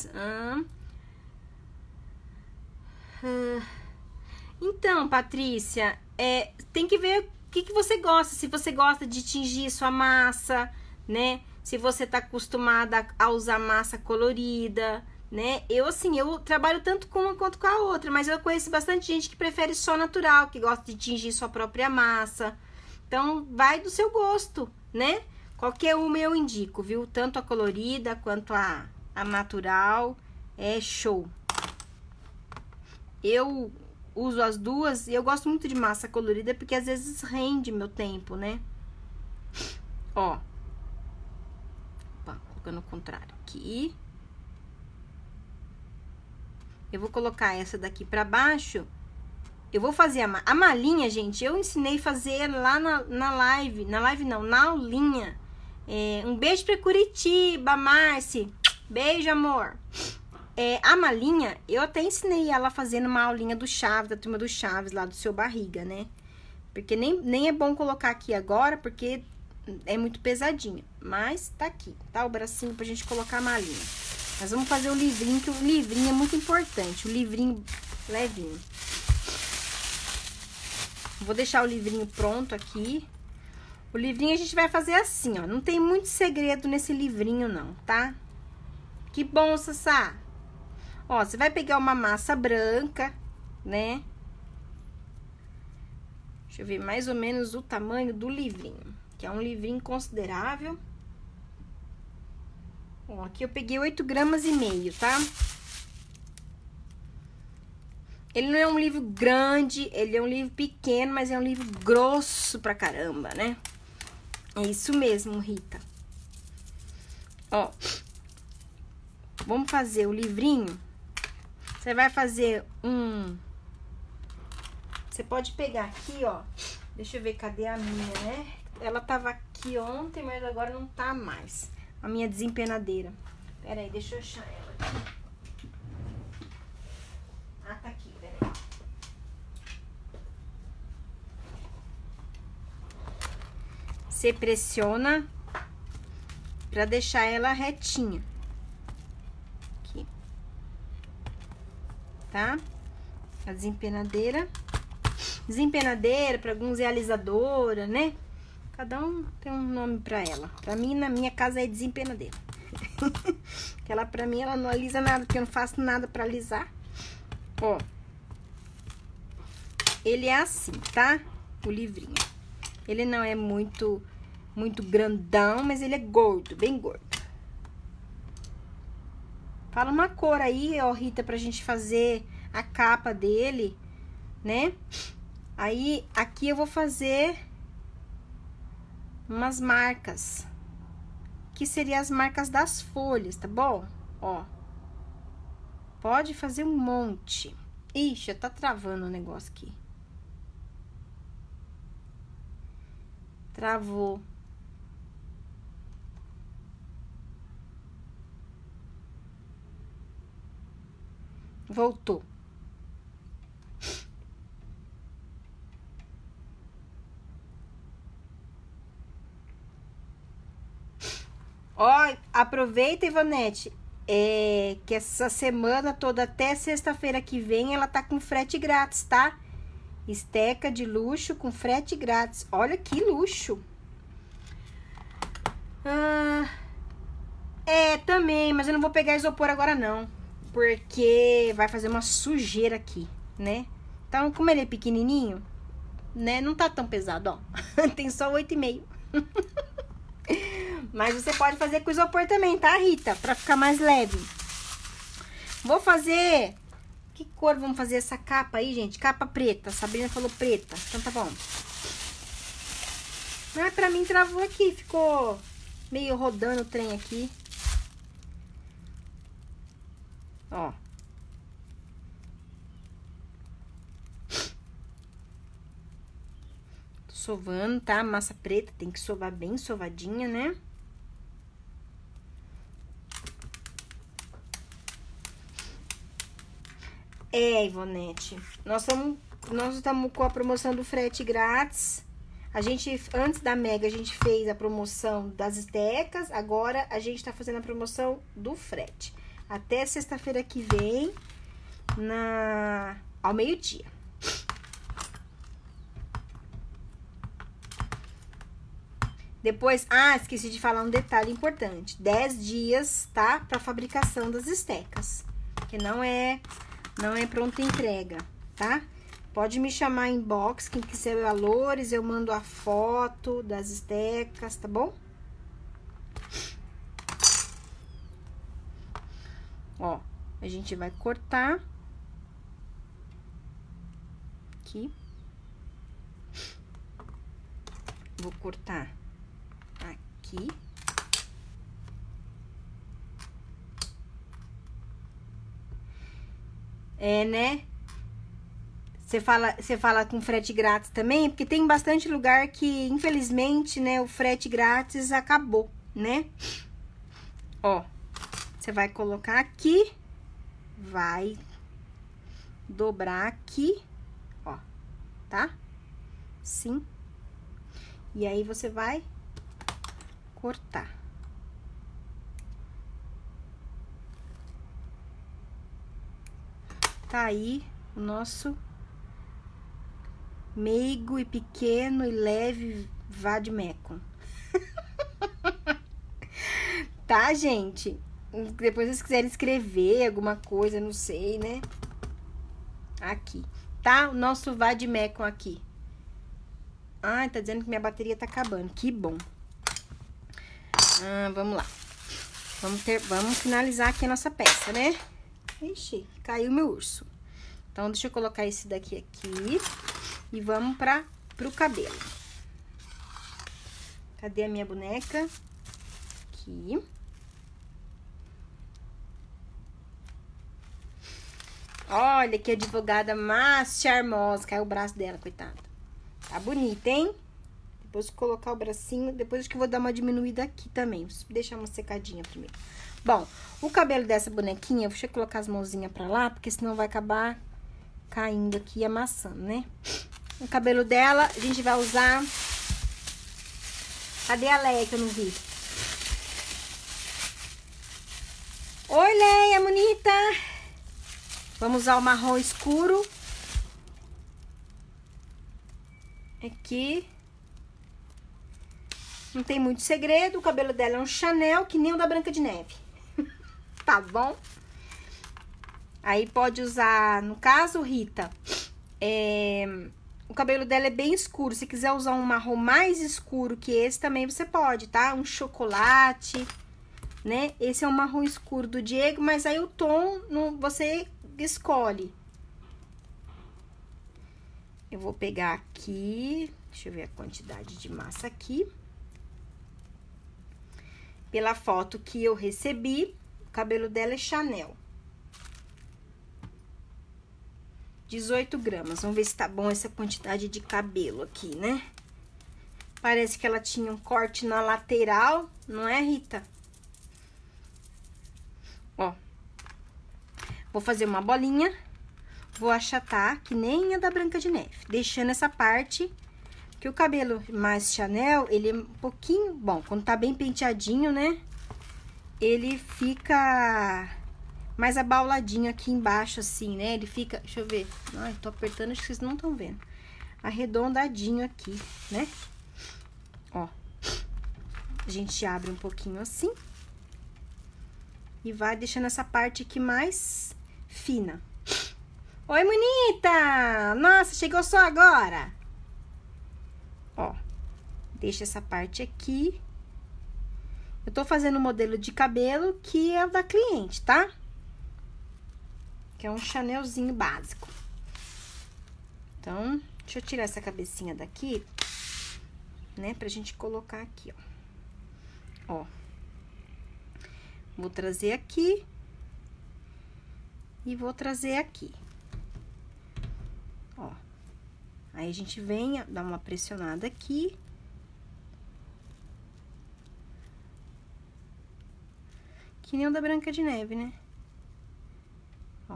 Então, Patrícia, tem que ver o que você gosta. Se você gosta de tingir sua massa, né? Se você tá acostumada a usar massa colorida, né? Eu trabalho tanto com uma quanto com a outra, mas eu conheço bastante gente que prefere só natural, que gosta de tingir sua própria massa. Então, vai do seu gosto, né? Qualquer uma eu indico, viu? Tanto a colorida quanto a natural, é show. Eu uso as duas e eu gosto muito de massa colorida porque às vezes rende meu tempo, né? Ó. Opa, colocando o contrário aqui. Eu vou colocar essa daqui pra baixo. Eu vou fazer a malinha, gente, eu ensinei a fazer lá na live. Na live não, na aulinha. Um beijo pra Curitiba, Marci. Beijo, amor. A malinha, eu até ensinei ela fazendo uma aulinha do Chaves, da turma do Chaves, lá do Seu Barriga, né? Porque nem é bom colocar aqui agora, porque é muito pesadinho. Mas tá aqui, tá? O bracinho pra gente colocar a malinha. Mas vamos fazer o livrinho, que o livrinho é muito importante. O livrinho levinho. Vou deixar o livrinho pronto aqui. O livrinho a gente vai fazer assim, ó. Não tem muito segredo nesse livrinho, não, tá? Que bom, Sassá. Ó, você vai pegar uma massa branca, né? Deixa eu ver mais ou menos o tamanho do livrinho. Que é um livrinho considerável. Ó, aqui eu peguei 8,5 gramas, tá? Ele não é um livro grande, ele é um livro pequeno, mas é um livro grosso pra caramba, né? É isso mesmo, Rita. Ó, vamos fazer o livrinho. Você vai fazer Você pode pegar aqui, ó. Deixa eu ver, cadê a minha, né? Ela tava aqui ontem, mas agora não tá mais. A minha desempenadeira. Pera aí, deixa eu achar ela aqui. Ah, tá aqui, pera aí. Você pressiona pra deixar ela retinha. Aqui. Tá? A desempenadeira. Desempenadeira, para alguns é alisadora, né? Cada um tem um nome para ela. Para mim, na minha casa, é desempenadeira. Aquela pra mim, ela não alisa nada, porque eu não faço nada pra alisar. Ó. Ele é assim, tá? O livrinho. Ele não é muito grandão, mas ele é gordo, bem gordo. Fala uma cor aí, ó, Rita, pra gente fazer a capa dele, né? Aí, aqui eu vou fazer umas marcas. Que seriam as marcas das folhas, tá bom? Ó. Pode fazer um monte. Ixi, tá travando o negócio aqui. Travou. Voltou. Ó, aproveita, Ivonete, que essa semana toda, até sexta-feira que vem, ela tá com frete grátis, tá? Esteca de luxo com frete grátis. Olha que luxo. Também, mas eu não vou pegar isopor agora não, porque vai fazer uma sujeira aqui, né? Então, como ele é pequenininho, né? Não tá tão pesado, ó. Tem só 8,5. Mas você pode fazer com isopor também, tá, Rita? Pra ficar mais leve. Vou fazer... Que cor vamos fazer essa capa aí, gente? Capa preta. A Sabrina falou preta. Então tá bom. Mas pra mim travou aqui. Ficou meio rodando o trem aqui. Ó. Tô sovando, tá? Massa preta. Tem que sovar bem sovadinha, né? Ivonete, nós estamos com a promoção do frete grátis. A gente, antes da Mega, a gente fez a promoção das estecas. Agora, a gente tá fazendo a promoção do frete. Até sexta-feira que vem, ao meio-dia. Depois, esqueci de falar um detalhe importante. 10 dias, tá? Pra fabricação das estecas. Que não é pronta entrega, tá? Pode me chamar em inbox, quem quiser valores, eu mando a foto das estecas, tá bom? Ó, a gente vai cortar aqui. Vou cortar aqui. Né? Você fala com frete grátis também, porque tem bastante lugar que, infelizmente, né, o frete grátis acabou, né? Ó, você vai colocar aqui, vai dobrar aqui, ó, tá? Sim. E aí, você vai cortar. Tá aí o nosso meigo e pequeno e leve vademecum. Tá, gente? Depois vocês quiserem escrever alguma coisa, não sei, né? Aqui, tá? O nosso vademecum aqui. Tá dizendo que minha bateria tá acabando. Que bom. Vamos lá. Vamos finalizar aqui a nossa peça, né? Ixi, caiu meu urso. Então, deixa eu colocar esse daqui aqui. E vamos pro cabelo. Cadê a minha boneca? Aqui. Olha que advogada mais charmosa. Caiu o braço dela, coitada. Tá bonita, hein? Depois de colocar o bracinho, depois acho que eu vou dar uma diminuída aqui também. Vou deixar uma secadinha primeiro. Bom, o cabelo dessa bonequinha, deixa eu colocar as mãozinhas pra lá, porque senão vai acabar caindo aqui e amassando, né? O cabelo dela, a gente vai usar... Cadê a Leia que eu não vi? Oi, Leia, bonita! Vamos usar o marrom escuro Aqui. Não tem muito segredo. O cabelo dela é um Chanel, que nem o da Branca de Neve. Tá bom? Aí pode usar, no caso, Rita, o cabelo dela é bem escuro. Se quiser usar um marrom mais escuro que esse, também você pode, tá? Um chocolate, né? Esse é o marrom escuro do Diego, mas aí o tom você escolhe. Eu vou pegar aqui, deixa eu ver a quantidade de massa aqui. Pela foto que eu recebi, o cabelo dela é Chanel. 18 gramas. Vamos ver se tá bom essa quantidade de cabelo aqui, né? Parece que ela tinha um corte na lateral, não é, Rita? Ó. Vou fazer uma bolinha. Vou achatar, que nem a da Branca de Neve. Deixando essa parte, que o cabelo mais Chanel, ele é um pouquinho... Bom, quando tá bem penteadinho, né? Ele fica mais abauladinho aqui embaixo, assim, né? Ele fica... Deixa eu ver. Ai, tô apertando, acho que vocês não estão vendo. Arredondadinho aqui, né? Ó. A gente abre um pouquinho assim. E vai deixando essa parte aqui mais fina. Oi, bonita! Nossa, chegou só agora! Ó, deixa essa parte aqui. Eu tô fazendo um modelo de cabelo que é o da cliente, tá? Que é um Chanelzinho básico. Então, deixa eu tirar essa cabecinha daqui, né? Pra gente colocar aqui, ó. Ó. Vou trazer aqui. E vou trazer aqui. Ó. Aí, a gente vem, dá uma pressionada aqui. Que nem o da Branca de Neve, né? Ó.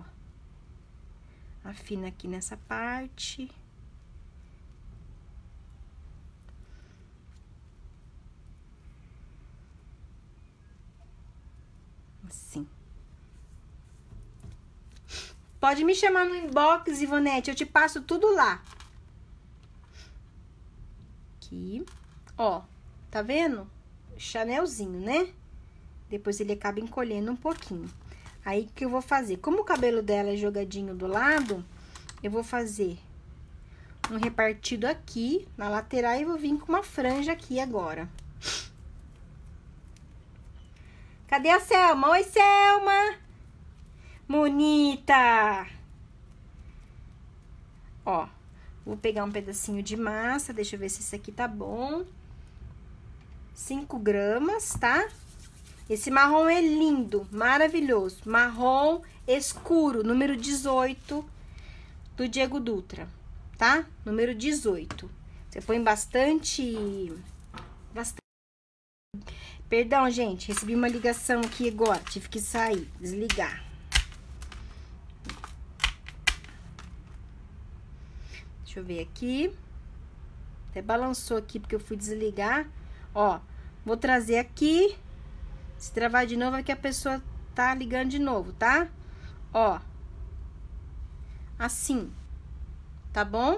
Afina aqui nessa parte. Assim. Pode me chamar no inbox, Ivonete, eu te passo tudo lá. Aqui, ó, tá vendo? Chanelzinho, né? Depois ele acaba encolhendo um pouquinho. Aí, o que eu vou fazer? Como o cabelo dela é jogadinho do lado, eu vou fazer um repartido aqui, na lateral, e vou vir com uma franja aqui agora. Cadê a Selma? Oi, Selma! Bonita! Ó, vou pegar um pedacinho de massa, deixa eu ver se esse aqui tá bom. 5 gramas, tá? Esse marrom é lindo, maravilhoso. Marrom escuro, número 18 do Diego Dutra, tá? Número 18. Você põe bastante... Perdão, gente, recebi uma ligação aqui agora, tive que sair, desligar. Deixa eu ver aqui. Até balançou aqui porque eu fui desligar. Ó, vou trazer aqui. Se travar de novo é que a pessoa tá ligando de novo, tá? Ó. Assim. Tá bom?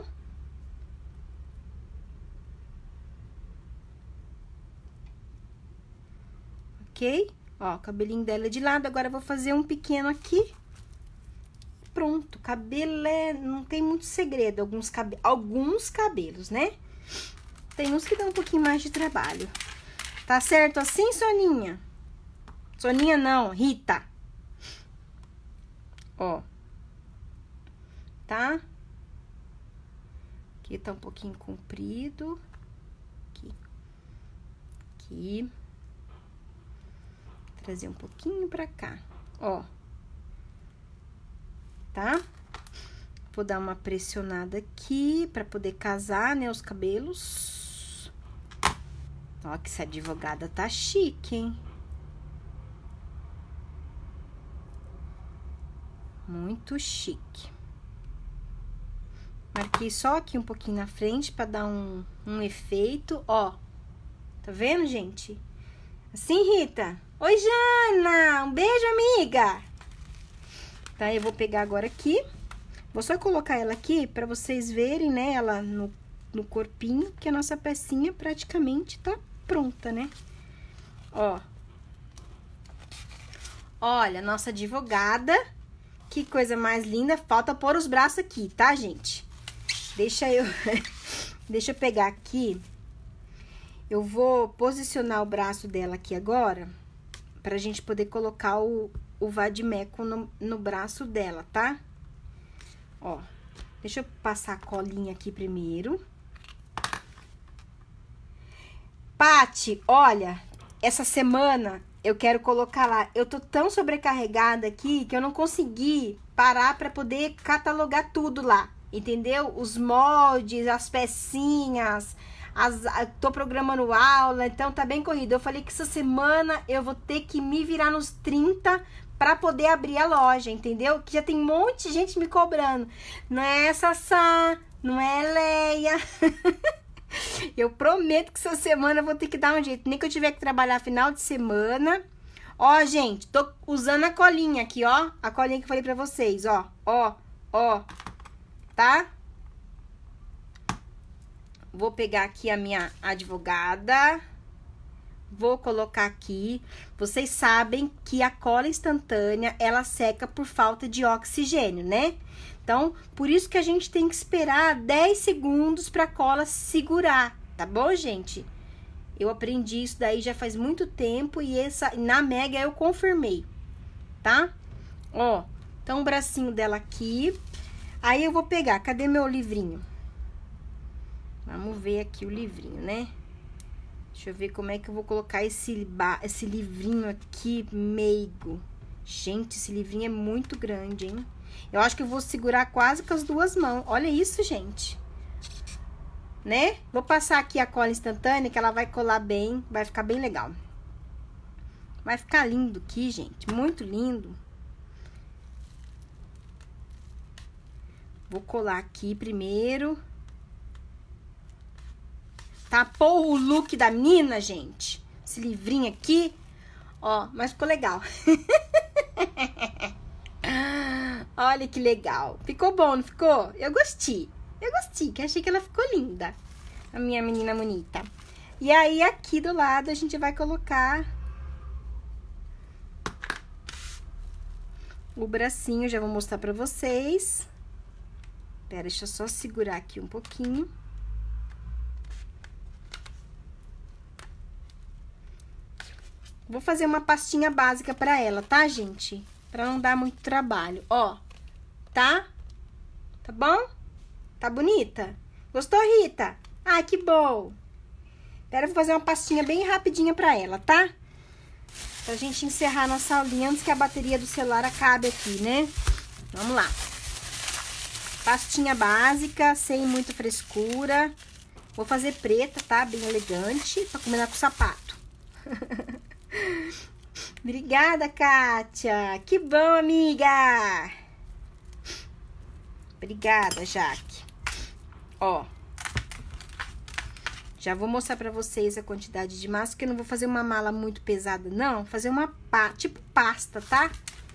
Ok? Ó, o cabelinho dela é de lado. Agora eu vou fazer um pequeno aqui. Pronto, cabelo não tem muito segredo, alguns cabelos, né? Tem uns que dão um pouquinho mais de trabalho. Tá certo assim, Soninha? Soninha não, Rita. Ó. Tá? Aqui tá um pouquinho comprido. Aqui. Aqui. Vou trazer um pouquinho pra cá, ó. Tá? Vou dar uma pressionada aqui pra poder casar, né, os cabelos. Ó, que essa advogada tá chique, hein? Muito chique. Marquei só aqui um pouquinho na frente pra dar um efeito, ó. Tá vendo, gente? Assim, Rita? Oi, Jana! Um beijo, amiga! Tá, eu vou pegar agora aqui. Vou só colocar ela aqui pra vocês verem, né, ela no no corpinho, que a nossa pecinha praticamente tá pronta, né? Ó. Olha, nossa advogada. Que coisa mais linda. Falta pôr os braços aqui, tá, gente? Deixa eu pegar aqui. Eu vou posicionar o braço dela aqui agora, pra gente poder colocar o vadimeco no braço dela, tá? Ó, deixa eu passar a colinha aqui primeiro. Pati, olha, essa semana eu quero colocar lá. Eu tô tão sobrecarregada aqui que eu não consegui parar pra poder catalogar tudo lá, entendeu? Os moldes, as pecinhas, tô programando aula, então tá bem corrido. Eu falei que essa semana eu vou ter que me virar nos 30 pra poder abrir a loja, entendeu? Que já tem um monte de gente me cobrando. Não é Sassá, não é Leia. Eu prometo que essa semana eu vou ter que dar um jeito. Nem que eu tiver que trabalhar final de semana. Ó, gente, tô usando a colinha aqui, ó. A colinha que eu falei pra vocês, ó. Ó, ó. Tá? Vou pegar aqui a minha advogada. Vou colocar aqui. Vocês sabem que a cola instantânea, ela seca por falta de oxigênio, né? Então, por isso que a gente tem que esperar 10 segundos pra cola segurar, tá bom, gente? Eu aprendi isso daí já faz muito tempo e na Mega eu confirmei, tá? Ó, então o bracinho dela aqui. Aí eu vou pegar, cadê meu livrinho? Vamos ver aqui o livrinho, né? Deixa eu ver como é que eu vou colocar esse livrinho aqui, meigo. Gente, esse livrinho é muito grande, hein? Eu acho que eu vou segurar quase com as duas mãos. Olha isso, gente. Né? Vou passar aqui a cola instantânea, que ela vai colar bem, vai ficar bem legal. Vai ficar lindo aqui, gente, muito lindo. Vou colar aqui primeiro. Tapou o look da menina, gente. Esse livrinho aqui, ó, mas ficou legal. Olha que legal. Ficou bom, não ficou? Eu gostei. Eu gostei, que achei que ela ficou linda. A minha menina bonita. E aí, aqui do lado, a gente vai colocar o bracinho. Já vou mostrar pra vocês. Pera, deixa eu só segurar aqui um pouquinho. Vou fazer uma pastinha básica pra ela, tá, gente? Pra não dar muito trabalho. Ó, tá? Tá bom? Tá bonita? Gostou, Rita? Ah, que bom! Espera, eu vou fazer uma pastinha bem rapidinha pra ela, tá? Pra gente encerrar nossa aulinha antes que a bateria do celular acabe aqui, né? Vamos lá. Pastinha básica, sem muita frescura. Vou fazer preta, tá? Bem elegante, pra combinar com o sapato. Obrigada, Kátia. Que bom, amiga. Obrigada, Jaque. Ó. Já vou mostrar pra vocês a quantidade de massa, porque eu não vou fazer uma mala muito pesada, não. Vou fazer uma tipo pasta, tá?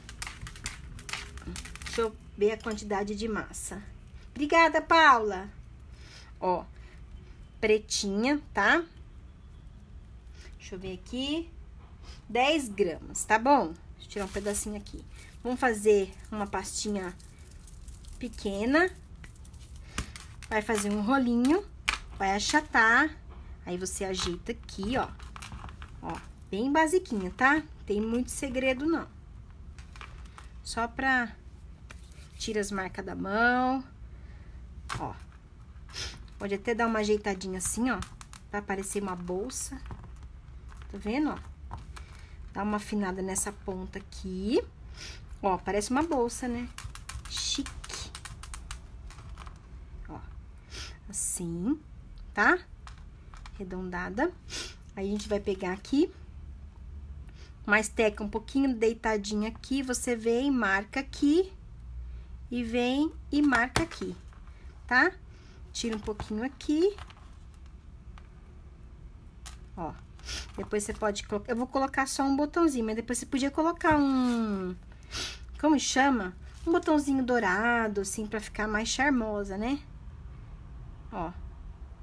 Deixa eu ver a quantidade de massa. Obrigada, Paula. Ó. Pretinha, tá? Deixa eu ver aqui. 10 gramas, tá bom? Deixa eu tirar um pedacinho aqui. Vamos fazer uma pastinha pequena. Vai fazer um rolinho. Vai achatar. Aí você ajeita aqui, ó. Ó, bem basiquinha, tá? Tem muito segredo, não. Só pra... Tira as marcas da mão. Ó. Pode até dar uma ajeitadinha assim, ó. Pra parecer uma bolsa. Tá vendo, ó? Dá uma afinada nessa ponta aqui. Ó, parece uma bolsa, né? Chique. Ó. Assim, tá? Arredondada. Aí, a gente vai pegar aqui. Mais teca um pouquinho deitadinha aqui. Você vem e marca aqui. E vem e marca aqui, tá? Tira um pouquinho aqui. Ó. Depois você pode colocar... Eu vou colocar só um botãozinho, mas depois você podia colocar um... Como chama? Um botãozinho dourado, assim, pra ficar mais charmosa, né? Ó.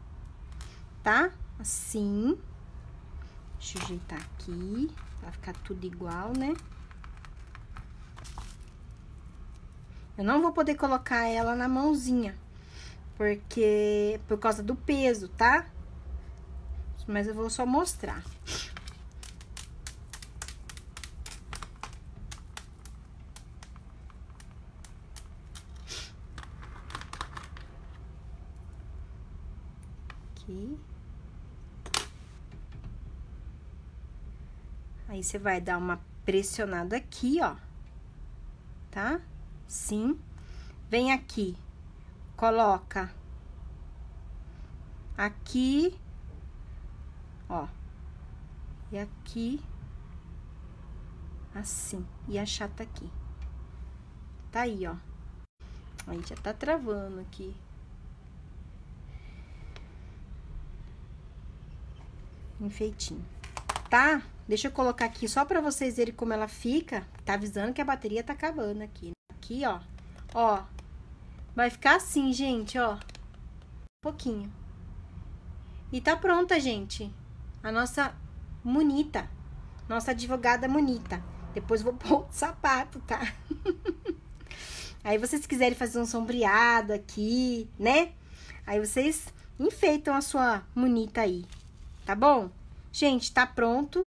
tá? Assim. Deixa eu ajeitar aqui, pra ficar tudo igual, né? Eu não vou poder colocar ela na mãozinha, porque por causa do peso, tá? Mas eu vou só mostrar. Aqui. Aí, você vai dar uma pressionada aqui, ó. Tá? Sim. Vem aqui. Coloca. Aqui. Ó. E aqui. Assim. E a chata aqui. Tá aí, ó. Aí, já tá travando aqui. Enfeitinho. Tá? Deixa eu colocar aqui só pra vocês verem como ela fica. Tá avisando que a bateria tá acabando aqui. Aqui, ó. Ó. Vai ficar assim, gente, ó. Um pouquinho. E tá pronta, gente. A nossa Munita. Nossa advogada Munita. Depois vou pôr outro sapato, tá? Aí, vocês quiserem fazer um sombreado aqui, né? Aí, vocês enfeitam a sua Munita aí. Tá bom? Gente, tá pronto.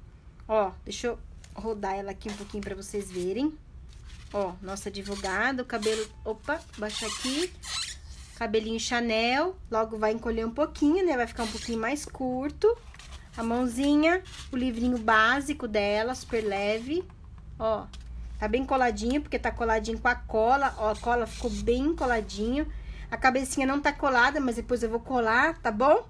Ó, deixa eu rodar ela aqui um pouquinho pra vocês verem. Ó, nossa advogada, o cabelo... Opa, baixa aqui. Cabelinho Chanel. Logo vai encolher um pouquinho, né? Vai ficar um pouquinho mais curto. A mãozinha, o livrinho básico dela, super leve. Ó, tá bem coladinho, porque tá coladinho com a cola. Ó, a cola ficou bem coladinho. A cabecinha não tá colada, mas depois eu vou colar, tá bom?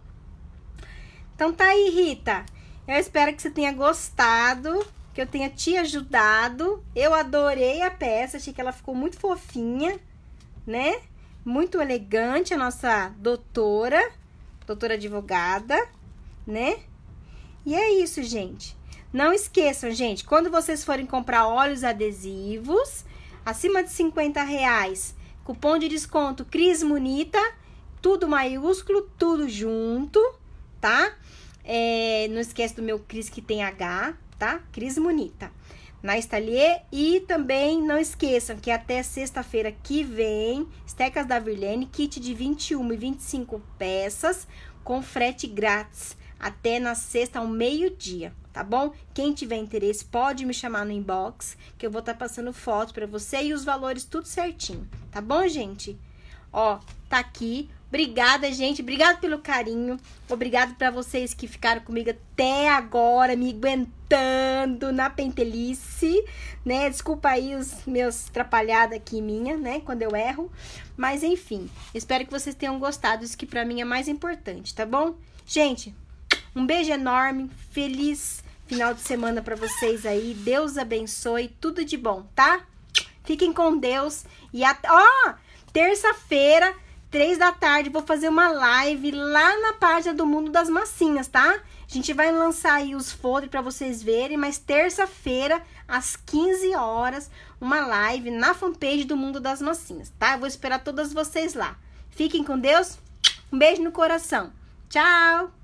Então tá aí, Rita. Eu espero que você tenha gostado, que eu tenha te ajudado. Eu adorei a peça, achei que ela ficou muito fofinha, né? Muito elegante, a nossa doutora advogada, né? E é isso, gente. Não esqueçam, gente, quando vocês forem comprar óleos adesivos, acima de R$50, cupom de desconto Cris Munita, tudo maiúsculo, tudo junto, tá? Não esquece do meu Cris que tem H, tá? Cris Munita. Na Estalier. E também não esqueçam que até sexta-feira que vem, Estecas da Virlene, kit de 21 e 25 peças, com frete grátis, até na sexta ao meio-dia, tá bom? Quem tiver interesse pode me chamar no inbox, que eu vou estar passando foto pra você e os valores tudo certinho, tá bom, gente? Ó, tá aqui. Obrigada, gente. Obrigada pelo carinho. Obrigada pra vocês que ficaram comigo até agora, me aguentando na pentelice, né? Desculpa aí os meus atrapalhados aqui minha, né? Quando eu erro. Mas, enfim. Espero que vocês tenham gostado. Isso que pra mim é mais importante, tá bom? Gente, um beijo enorme. Feliz final de semana pra vocês aí. Deus abençoe. Tudo de bom, tá? Fiquem com Deus. E até... Ó! Terça-feira, 3 da tarde, vou fazer uma live lá na página do Mundo das Massinhas, tá? A gente vai lançar aí os folders pra vocês verem, mas terça-feira, às 15 horas, uma live na fanpage do Mundo das Massinhas, tá? Eu vou esperar todas vocês lá. Fiquem com Deus, um beijo no coração. Tchau!